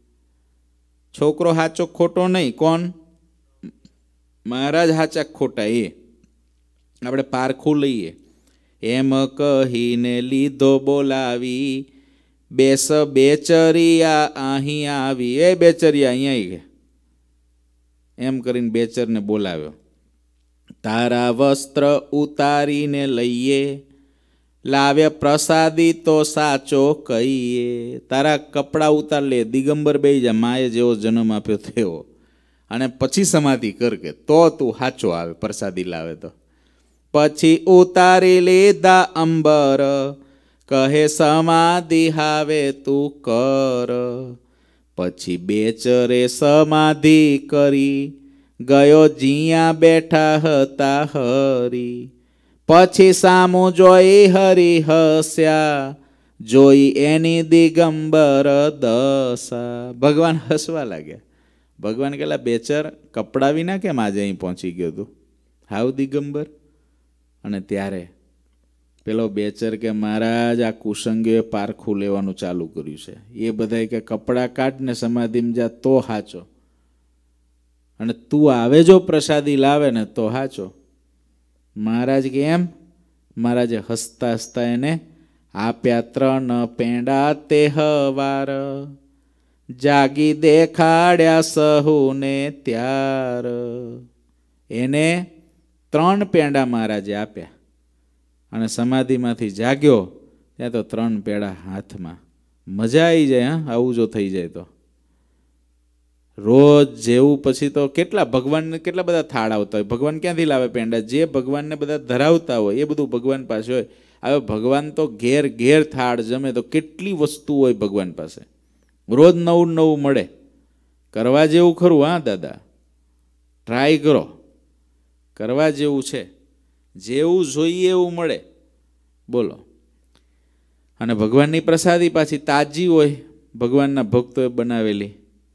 છોકરો સાચો ખોટો નહીં, કોણ? મહારાજ સાચા ખોટા એ આપણે પારખું લઈએ. એમ કહીને લીધો બોલાવી, બેસ બેચરિયા અહીં આવી. એ બેચરિયા અહીંયા એમ કરીને બેચરને બોલાવ્યો. તારા વસ્ત્ર ઉતારીને લઈએ, લાવે પ્રસાદી તો સાચો કહીએ. તારા કપડાં ઉતાર લે, દિગંબર બેહી જા, માએ જેવો જન્મ આપ્યો તેવો, અને પછી સમાધિ કર કે તો તું સાચો આવે, પ્રસાદી લાવે તો. પછી ઉતારી લીધા અંબર, કહે સમાધિ હાવે તું કર. પછી બેચરે સમાધિ કરી, ગયો જ્યાં બેઠા હતા હરી. પછી સામું જોઈ હરી હસ્યા, જોઈ એની દિગંબર દશા. ભગવાન હસવા લાગ્યા. ભગવાન કહેલા, બેચર કપડા વિના કેમ આજે અહીં પહોંચી ગયો તું? હાવ દિગંબર. અને ત્યારે પેલો બેચર કે મહારાજ, આ કુસંગીઓએ પારખું લેવાનું ચાલુ કર્યું છે. એ બધાય કે કપડાં કાઢને સમાધિમાં જા તો સાચો, અને તું આવે જો પ્રસાદી લાવે ને તો સાચો. મહારાજ કે એમ? મહારાજે હસતા હસતા એને આપ્યા 3 પેંડા તે હવાર, જાગી દેખાડ્યા સહુને ત્યાર. એને 3 પેંડા મહારાજે આપ્યા અને સમાધિમાંથી જાગ્યો ત્યાં તો 3 પેંડા હાથમાં. મજા આવી જાય. હા, આવું જો થઈ જાય તો રોજ જેવું. પછી તો કેટલા ભગવાનને કેટલા બધા થાળ આવતા હોય. ભગવાન ક્યાંથી લાવે પેંડા? જે ભગવાનને બધા ધરાવતા હોય એ બધું ભગવાન પાસે હોય. હવે ભગવાન તો ઘેર ઘેર થાળ જમે, તો કેટલી વસ્તુ હોય ભગવાન પાસે. રોજ નવું નવું મળે. કરવા જેવું ખરું. હા દાદા, ટ્રાય કરો, કરવા જેવું છે. જેવું જોઈએ એવું મળે. બોલો. અને ભગવાનની પ્રસાદી પાછી તાજી હોય, ભગવાનના ભક્તોએ બનાવેલી.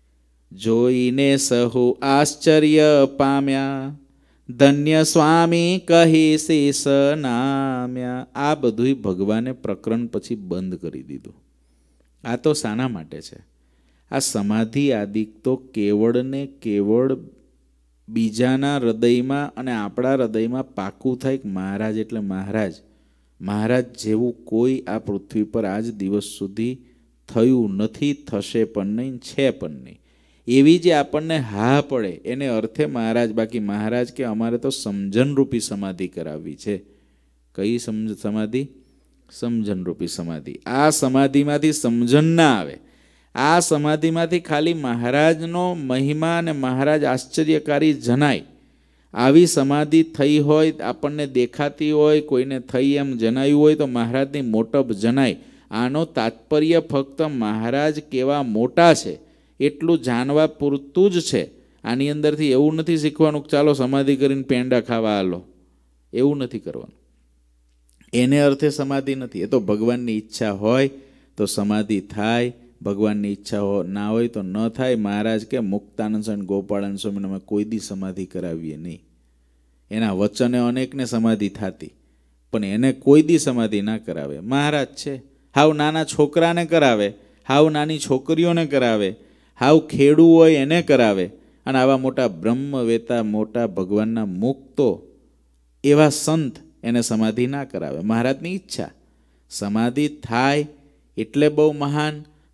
જોઈને સહુ આશ્ચર્ય પામ્યા, ધન્ય સ્વામી કહી શીશ નામ્યા. આ બધું ભગવાને પ્રકરણ પછી બંધ કરી દીધું. આ તો શાના માટે છે? આ સમાધિ આદિક તો કેવળ ને કેવળ બીજાના હૃદયમાં અને આપણા હૃદયમાં પાકું થાય કે મહારાજ એટલે મહારાજ. મહારાજ જેવું કોઈ આ પૃથ્વી પર આજ દિવસ સુધી થયું નથી, થશે પણ નહીં, છે પણ નહીં. એવી જે આપણને હા પડે એને અર્થે મહારાજ. બાકી મહારાજ કે અમારે તો સમજણરૂપી સમાધિ કરાવવી છે. કઈ સમાધિ? સમજણરૂપી સમાધિ. આ સમાધિમાંથી સમજણ ના આવે. આ સમાધિમાંથી ખાલી મહારાજનો મહિમા અને મહારાજ આશ્ચર્યકારી જણાય. આવી સમાધિ થઈ હોય, આપણને દેખાતી હોય, કોઈને થઈ એમ જણાયું હોય તો મહારાજની મોટપ જણાય. આનો તાત્પર્ય ફક્ત મહારાજ કેવા મોટા છે એટલું જાણવા પૂરતું જ છે. આની અંદરથી એવું નથી શીખવાનું કે ચાલો સમાધિ કરીને પેંડા ખાવા હાલો. એવું નથી કરવાનું. એને અર્થે સમાધિ નથી. એ તો ભગવાનની ઈચ્છા હોય તો સમાધિ થાય, ભગવાનની ઈચ્છા ના હોય તો ન થાય. મહારાજ કે મુક્તાનંદ સ્વામી, ગોપાળાનંદ સ્વામીને અમે કોઈ દી સમાધિ કરાવીએ નહીં. એના વચને અનેકને સમાધિ થતી, પણ એને કોઈ દી સમાધિ ના કરાવે. મહારાજ છે, હાવ નાના છોકરાને કરાવે, હાવ નાની છોકરીઓને કરાવે, હાવ ખેડૂ હોય એને કરાવે. અને આવા મોટા બ્રહ્મવેતા, મોટા ભગવાનના મુક્તો એવા સંત એને સમાધિ ના કરાવે. મહારાજની ઈચ્છા સમાધિ થાય એટલે બહુ મહાન,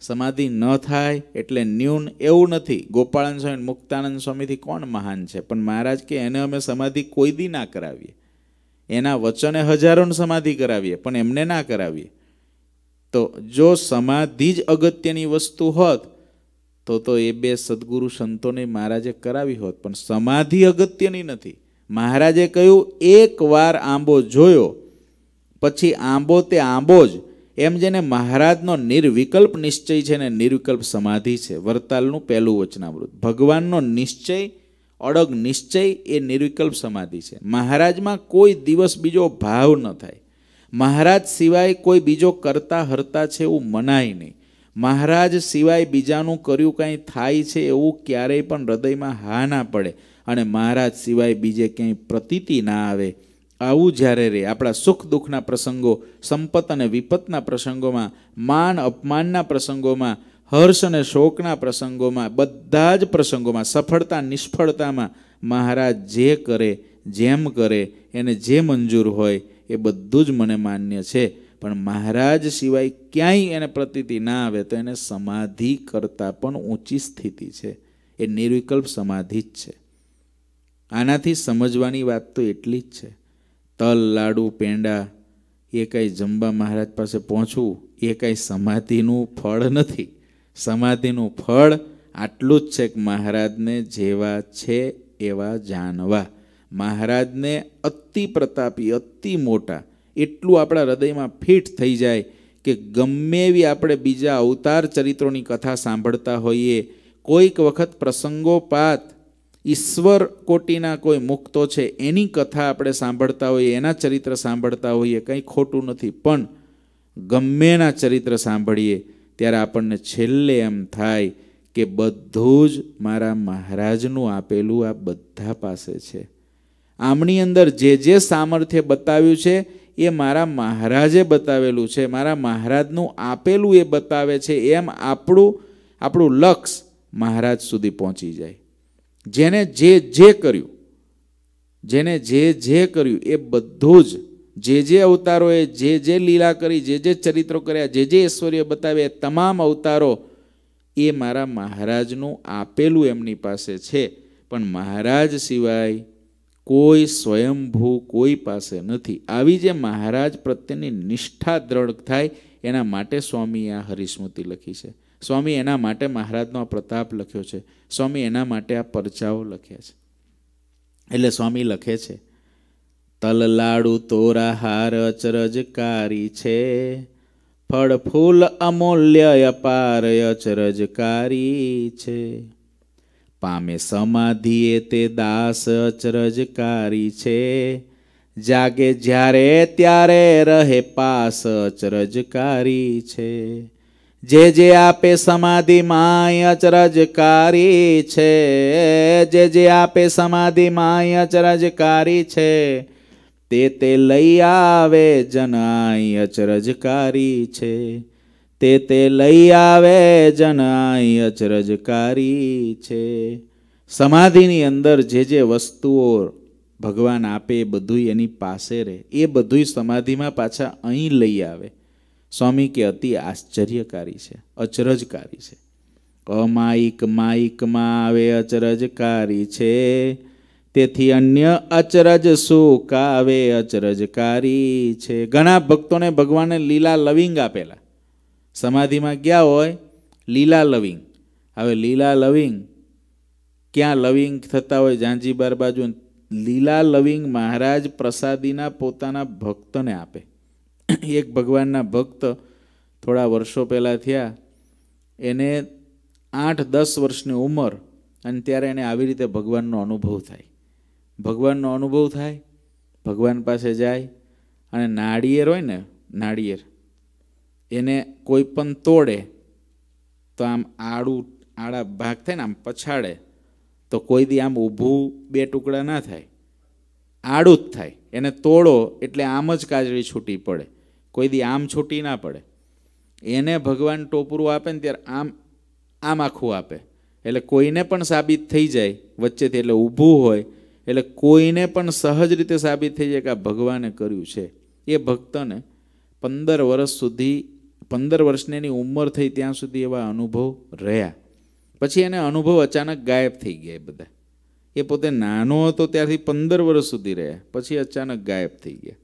સમાધિ ન થાય એટલે ન્યૂન એવું નથી. ગોપાળાનંદ સ્વામી, મુક્તાનંદ સ્વામીથી કોણ મહાન છે? પણ મહારાજ કે એને અમે સમાધિ કોઈ દી ના કરાવીએ. એના વચને હજારોને સમાધિ કરાવીએ, પણ એમને ના કરાવીએ. તો જો સમાધિ જ અગત્યની વસ્તુ હોત તો એ બે સદગુરુ સંતોને મહારાજે કરાવી હોત. પણ સમાધિ અગત્યની નથી. મહારાજે કહ્યું એકવાર આંબો જોયો પછી આંબો તે આંબો જ. એમ જેને મહારાજનો નિર્વિકલ્પ નિશ્ચય છે ને નિર્વિકલ્પ સમાધિ છે. વરતાલનું પહેલું વચનામૃત. ભગવાનનો નિશ્ચય, અડગ નિશ્ચય એ નિર્વિકલ્પ સમાધિ છે. મહારાજમાં કોઈ દિવસ બીજો ભાવ ન થાય. મહારાજ સિવાય કોઈ બીજો કરતા હરતા છે એવું મનાય નહીં. મહારાજ સિવાય બીજાનું કર્યું કાંઈ થાય છે એવું ક્યારેય પણ હૃદયમાં હા ના પડે. અને મહારાજ સિવાય બીજે ક્યાંય પ્રતીતિ ના આવે. આવું જ્યારે રે આપણા સુખ દુઃખના પ્રસંગો, સંપત અને વિપતના પ્રસંગોમાં, માન અપમાનના પ્રસંગોમાં, હર્ષ અને શોકના પ્રસંગોમાં, બધા જ પ્રસંગોમાં, સફળતા નિષ્ફળતામાં મહારાજ જે કરે, જેમ કરે, એને જે મંજૂર હોય એ બધું જ મને માન્ય છે. પણ મહારાજ સિવાય ક્યાંય એને પ્રતીતિ ના આવે તો એને સમાધિ કરતાં પણ ઊંચી સ્થિતિ છે. એ નિર્વિકલ્પ સમાધિ જ છે. આનાથી સમજવાની વાત તો એટલી જ છે. તલ, લાડુ, પેંડા એ કંઈ જમવા મહારાજ પાસે પહોંચવું એ કંઈ સમાધિનું ફળ નથી. સમાધિનું ફળ આટલું જ છે કે મહારાજને જેવા છે એવા જાણવા. મહારાજને અતિ પ્રતાપી, અતિ મોટા એટલું આપણા હૃદયમાં ફિટ થઈ જાય કે ગમે એવી આપણે બીજા અવતાર ચરિત્રોની કથા સાંભળતા હોઈએ, કોઈક વખત પ્રસંગોપાત ઈશ્વર કોટીના કોઈ મુક્તો છે એની કથા આપણે સાંભળતા હોઈએ, એના ચરિત્ર સાંભળતા હોઈએ, કંઈ ખોટું નથી. પણ ગમે એના ચરિત્ર સાંભળીએ ત્યારે આપણને છેલ્લે એમ થાય કે બધું જ મારા મહારાજનું આપેલું આ બધા પાસે છે. આમની અંદર જે સામર્થ્ય બતાવ્યું છે એ મારા મહારાજે બતાવેલું છે. મારા મહારાજનું આપેલું એ બતાવે છે. એમ આપણું લક્ષ્ય મહારાજ સુધી પહોંચી જાય. જેને જે કર્યું, જેને જે કર્યું એ બધું જ, જે અવતારોએ જે લીલા કરી, જે ચરિત્રો કર્યા, જે ઐશ્વર્ય બતાવ્યા, તમામ અવતારો એ મારા મહારાજનું આપેલું એમની પાસે છે. પણ મહારાજ સિવાય કોઈ સ્વયંભૂ કોઈ પાસે નથી. આવી જે મહારાજ પ્રત્યેની નિષ્ઠા દ્રઢ થાય એના માટે સ્વામીએ આ હરિસ્મૃતિ લખી છે. સ્વામી એના માટે મહારાજનો આ પ્રતાપ લખ્યો છે. સ્વામી એના માટે આ પરચાઓ લખ્યા છે. એટલે સ્વામી લખે છે, તલ લાડુ તોરા હાર અચરજકારી છે, ફળ ફૂલ અમૂલ્ય અપાર અચરજકારી છે, પામે સમાધિએ તે દાસ અચરજકારી છે, જાગે જ્યારે ત્યારે રહે પાસ અચરજકારી છે, જે આપે સમાધિ માય અચરજકારી છે, જે આપે સમાધિ માય અચરજકારી છે, તે લઈ આવે જનાય અચરજકારી છે, તે લઈ આવે જનાય અચરજકારી છે. સમાધિની અંદર જે વસ્તુઓ ભગવાન આપે એ બધું એની પાસે રહે, એ બધું સમાધિમાં પાછા અહીં લઈ આવે. સ્વામી કે અતિ આશ્ચર્યકારી છે, અચરજકારી છે. માયિકમાં આવે અચરજકારી છે, તેથી અન્ય અચરજ સુખ આવે અચરજકારી છે. ઘણા ભક્તોને ભગવાને લીલા લવિંગ આપેલા, સમાધિમાં ગયા હોય લીલા લવિંગ. હવે લીલા લવિંગ ક્યાં લવિંગ થતા હોય ઝાંઝીબાર બાજુ, લીલા લવિંગ મહારાજ પ્રસાદીના પોતાના ભક્તને આપે. એક ભગવાનના ભક્ત થોડા વર્ષો પહેલાં થયા, એને 8-10 વર્ષની ઉંમર, અને ત્યારે એને આવી રીતે ભગવાનનો અનુભવ થાય. ભગવાનનો અનુભવ થાય, ભગવાન પાસે જાય અને નાળિયેર હોય ને, નાળિયેર એને કોઈ પણ તોડે તો આમ આડા ભાગ થાય ને, આમ પછાડે તો કોઈ દી આમ ઊભું 2 ટુકડા ના થાય, આડું જ થાય. એને તોડો એટલે આમ જ કાજળી છૂટી પડે, કોઈ દી આમ છૂટી ના પડે. એને ભગવાન ટોપરું આપે ને ત્યારે આમ આખું આપે, એટલે કોઈને પણ સાબિત થઈ જાય વચ્ચેથી, એટલે ઊભું હોય એટલે કોઈને પણ સહજ રીતે સાબિત થઈ જાય કે આ ભગવાને કર્યું છે. એ ભક્તને 15 વર્ષ સુધી 15 વર્ષની એની ઉંમર થઈ ત્યાં સુધી એવા અનુભવ રહ્યા. પછી એને અનુભવ અચાનક ગાયબ થઈ ગયા એ બધા. એ પોતે નાનો હતો ત્યારથી 15 વર્ષ સુધી રહ્યા, પછી અચાનક ગાયબ થઈ ગયા.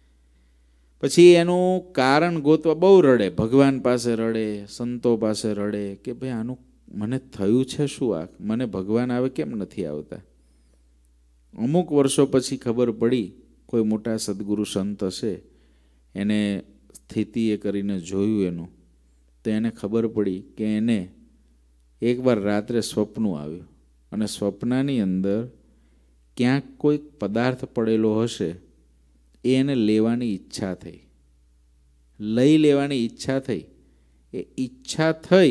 પછી એનું કારણ ગોતવા બહુ રડે, ભગવાન પાસે રડે, સંતો પાસે રડે કે ભાઈ આનું મને થયું છે શું, આ મને ભગવાન આવે કેમ નથી આવતા. અમુક વર્ષો પછી ખબર પડી, કોઈ મોટા સદગુરુ સંત હશે એને સ્થિતિ એ કરીને જોયું એનું, તો એને ખબર પડી કે એને એકવાર રાત્રે સ્વપ્ન આવ્યું અને સ્વપ્નની અંદર ક્યાંક કોઈ પદાર્થ પડેલો હશે, એ એને લેવાની ઈચ્છા થઈ, લઈ લેવાની ઈચ્છા થઈ. એ ઈચ્છા થઈ,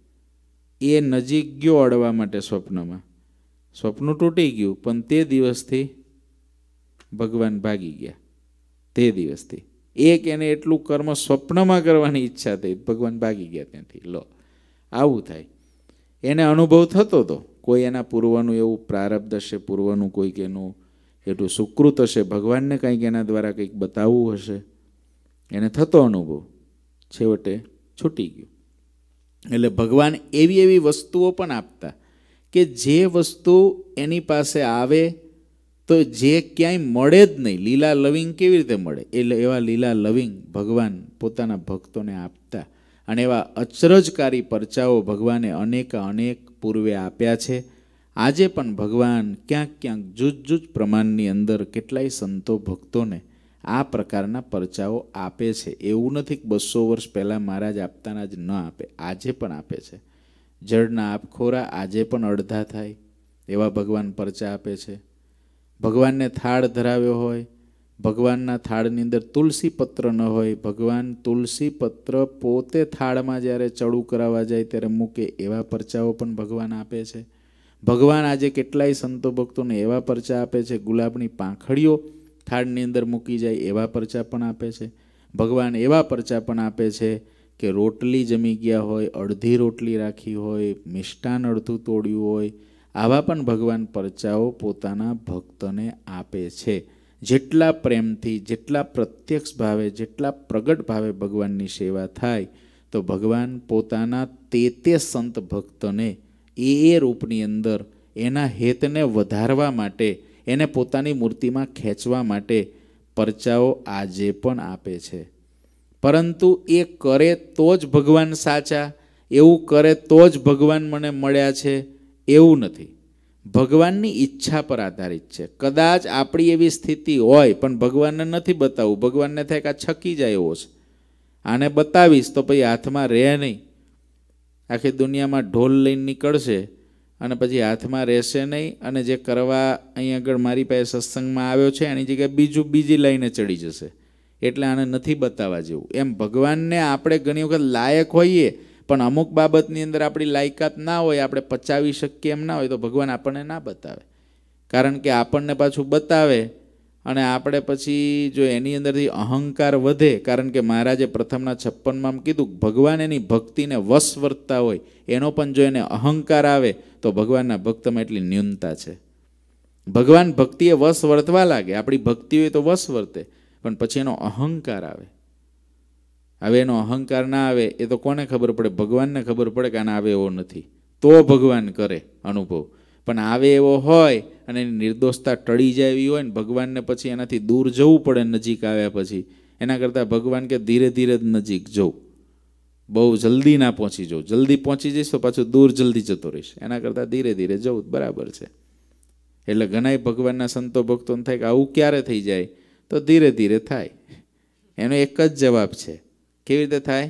એ નજીક ગયો અડવા માટે સ્વપ્નમાં. સ્વપ્ન તૂટી ગયું, પણ તે દિવસથી ભગવાન ભાગી ગયા. તે દિવસથી એક એને એટલું કર્મ સ્વપ્નમાં કરવાની ઈચ્છા થઈ, ભગવાન ભાગી ગયા ત્યાંથી. લો, આવું થાય. એને અનુભવ થતો હતો, કોઈ એના પૂર્વનું એવું પ્રારબ્ધ હશે, પૂર્વનું કોઈક એનું એટલું સુકૃત હશે, ભગવાનને કંઈક એના દ્વારા કંઈક બતાવવું હશે, એને થતો અનુભવ, છેવટે છૂટી ગયું. એટલે ભગવાન એવી એવી વસ્તુઓ પણ આપતા કે જે વસ્તુ એની પાસે આવે તો જે ક્યાંય મળે જ નહીં. લીલા લવિંગ કેવી રીતે મળે, એટલે એવા લીલા લવિંગ ભગવાન પોતાના ભક્તોને આપતા. અને એવા અચરજકારી પરચાઓ ભગવાને અનેક પૂર્વે આપ્યા છે. આજે પણ ભગવાન ક્યાંક ક્યાંક જુજ પ્રમાણની અંદર કેટલાય સંતો ભક્તોને આ પ્રકારના પરચાઓ આપે છે. એવું નથી કે 200 વર્ષ પહેલાં મહારાજ આપતાના જ ન આપે, આજે પણ આપે છે. જળના આપખોરા આજે પણ અડધા થાય એવા ભગવાન પરચા આપે છે. ભગવાનને થાળ ધરાવ્યો હોય, ભગવાનના થાળની અંદર તુલસી પત્ર ન હોય, ભગવાન તુલસી પત્ર પોતે થાળમાં જ્યારે ચડું કરાવવા જાય ત્યારે મૂકે, એવા પરચાઓ પણ ભગવાન આપે છે. ભગવાન આજે કેટલાય સંતો ભક્તોને એવા પરચા આપે છે, ગુલાબની પાંખડીઓ થાળની અંદર મૂકી જાય એવા પરચા પણ આપે છે. ભગવાન એવા પરચા પણ આપે છે કે રોટલી જમી ગયા હોય, અડધી રોટલી રાખી હોય, મિષ્ટાન અડધું તોડ્યું હોય, આવા પણ ભગવાન પરચાઓ પોતાના ભક્તને આપે છે. જેટલા પ્રેમથી, જેટલા પ્રત્યક્ષ ભાવે, જેટલા પ્રગટ ભાવે ભગવાનની સેવા થાય તો ભગવાન પોતાના તે સંત ભક્તને એ રૂપની અંદર એના હેતને વધારવા માટે, એને પોતાની મૂર્તિમાં ખેંચવા માટે પરચાઓ આજે પણ આપે છે. પરંતુ એ કરે તો જ ભગવાન સાચા, એવું કરે તો જ ભગવાન મને મળ્યા છે, એવું નથી. ભગવાનની ઈચ્છા પર આધારિત છે. કદાચ આપણી એવી સ્થિતિ હોય પણ ભગવાનને નથી બતાવવું, ભગવાનને થાય કે આ છકી જાય એવો છે, આને બતાવીશ તો પછી હાથમાં રહે નહીં. આખી દુનિયામાં ઢોલ લઈને નીકળશે અને પછી હાથમાં રહેશે નહીં, અને જે કરવા અહીં આગળ મારી પાસે સત્સંગમાં આવ્યો છે એની જગ્યાએ બીજી લાઈને ચડી જશે. એટલે આને નથી બતાવવા જેવું. એમ ભગવાનને આપણે ઘણી વખત લાયક હોઈએ પણ અમુક બાબતની અંદર આપણી લાયકાત ના હોય, આપણે પચાવી શકીએ એમ ના હોય, તો ભગવાન આપણને ના બતાવે. કારણ કે આપણને પાછું બતાવે અને આપણે પછી જો એની અંદરથી અહંકાર વધે, કારણ કે મહારાજે પ્રથમના 56માં કીધું ભગવાન એની ભક્તિને વશ વર્તતા હોય, એનો પણ જો એને અહંકાર આવે તો ભગવાનના ભક્તમાં એટલી ન્યૂનતા છે. ભગવાન ભક્તિએ વશ વર્તવા લાગે, આપણી ભક્તિ હોય તો વશ વર્તે, પણ પછી એનો અહંકાર આવે. હવે એનો અહંકાર ના આવે એ તો કોને ખબર પડે? ભગવાનને ખબર પડે કે આને આવે એવો નથી, તો ભગવાન કરે અનુભવ. પણ આવે એવો હોય અને એની નિર્દોષતા ટળી જાય એવી હોય ને ભગવાનને પછી એનાથી દૂર જવું પડે નજીક આવ્યા પછી, એના કરતાં ભગવાન કે ધીરે ધીરે જ નજીક જવું, બહુ જલ્દી ના પહોંચી જવું. જલ્દી પહોંચી જઈશ તો પાછું દૂર જલ્દી જતો રહીશ, એના કરતાં ધીરે ધીરે જવું બરાબર છે. એટલે ઘણાય ભગવાનના સંતો ભક્તોને થાય કે આવું ક્યારે થઈ જાય? તો ધીરે ધીરે થાય. એનો એક જ જવાબ છે. કેવી રીતે થાય?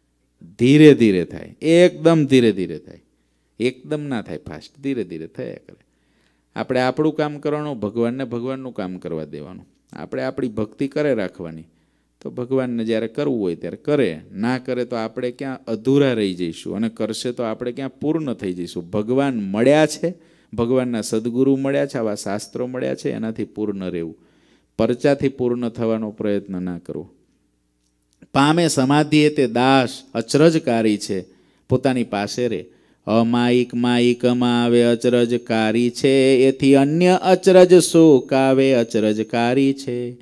ધીરે ધીરે થાય, એકદમ ધીરે ધીરે થાય. એકદમ ના થાય ફાસ્ટ, ધીરે ધીરે થયા કરે. આપણે આપણું કામ કરવાનું, ભગવાનને ભગવાનનું કામ કરવા દેવાનું. આપણે આપણી ભક્તિ કરે રાખવાની, તો ભગવાનને જ્યારે કરવું હોય ત્યારે કરે, ના કરે તો આપણે ક્યાં અધૂરા રહી જઈશું, અને કરશે તો આપણે ક્યાં પૂર્ણ થઈ જઈશું. ભગવાન મળ્યા છે, ભગવાનના સદગુરુ મળ્યા છે, આવા શાસ્ત્રો મળ્યા છે, એનાથી પૂર્ણ રહેવું. પરચાથી પૂર્ણ થવાનો પ્રયત્ન ના કરવો. પામે સમાધિ તે દાસ અચરજકારી છે, પોતાની પાસે રે. અમાયિક માયિકમાં આવે અચરજકારી છે, એથી અન્ય અચરજ સુખ આવે અચરજકારી છે.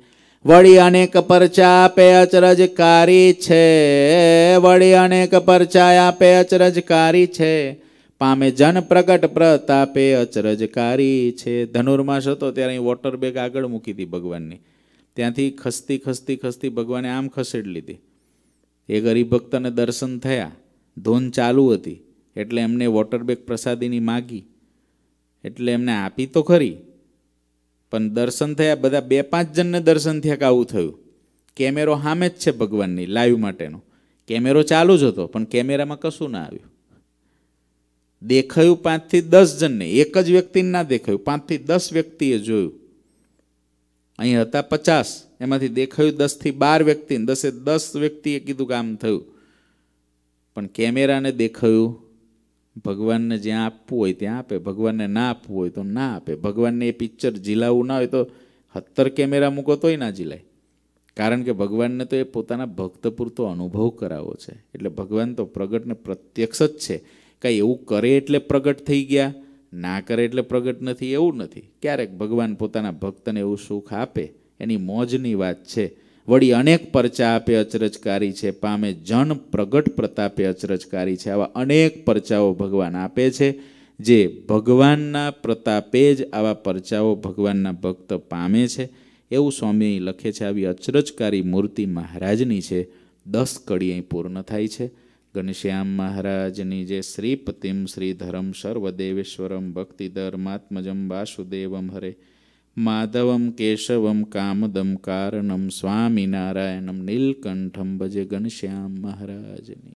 વળી અનેક પરચા આપે અચરજકારી છે, વળી અનેક પરચા આપે અચરજકારી છે, પામે જન પ્રગટ પ્રતાપે અચરજકારી છે. ધનુર્માસ હતો ત્યારે અહીં વોટર બેગ આગળ મૂકી હતી ભગવાનની, ત્યાંથી ખસતી ખસતી ખસતી ભગવાને આમ ખસેડી લીધી. એક હરિભક્તને દર્શન થયા, ધૂન ચાલુ હતી એટલે એમને વોટર બેગ પ્રસાદીની માગી, એટલે એમને આપી તો ખરી, પણ દર્શન થયા બધા 2-5 જણને દર્શન થયા કે આવું થયું. કેમેરો સામે જ છે ભગવાનની લાઈવ માટેનો, કેમેરો ચાલુ જ હતો પણ કેમેરામાં કશું ના આવ્યું. દેખાયું 5 થી 10 જણને, એક જ વ્યક્તિને ના દેખાયું, 5 થી 10 વ્યક્તિએ જોયું. અહીં હતા 50, એમાંથી દેખાયું 10 થી 12 વ્યક્તિને, 10 વ્યક્તિએ કીધું કે આમ થયું. પણ કેમેરાને દેખાયું ભગવાનને જ્યાં આપવું હોય ત્યાં આપે, ભગવાનને ના આપવું હોય તો ના આપે. ભગવાનને એ પિક્ચર ઝીલાવવું ના હોય તો 70 કેમેરા મૂકો તોય ના ઝીલાય, કારણ કે ભગવાનને તો એ પોતાના ભક્ત પૂરતો અનુભવ કરાવવો છે. એટલે ભગવાન તો પ્રગટ ને પ્રત્યક્ષ જ છે. કાંઈ એવું કરે એટલે પ્રગટ થઈ ગયા, ના કરે એટલે પ્રગટ નથી, એવું નથી. ક્યારેક ભગવાન પોતાના ભક્તને એવું સુખ આપે, એની મોજની વાત છે. વળી અનેક પરચા આપે અચરજકારી છે, પામે જન પ્રગટ પ્રતાપે અચરજકારી છે. આવા અનેક પરચાઓ ભગવાન આપે છે, જે ભગવાનના પ્રતાપે જ આવા પરચાઓ ભગવાનના ભક્ત પામે છે, એવું સ્વામી લખે છે. આવી અચરજકારી મૂર્તિ મહારાજની છે. 10 કડી અહીં પૂર્ણ થાય છે. ઘનશ્યામ મહારાજની જે શ્રીપતિમ શ્રીધરમ સર્વદેવેશ્વરમ ભક્તિધર્માત્મજમ વાસુદેવમ હરે માધવમ કેશવમ કામદમ કારણમ સ્વામિનારાયણમ નીલકંઠમ ભજે ઘનશ્યામ મહારાજની.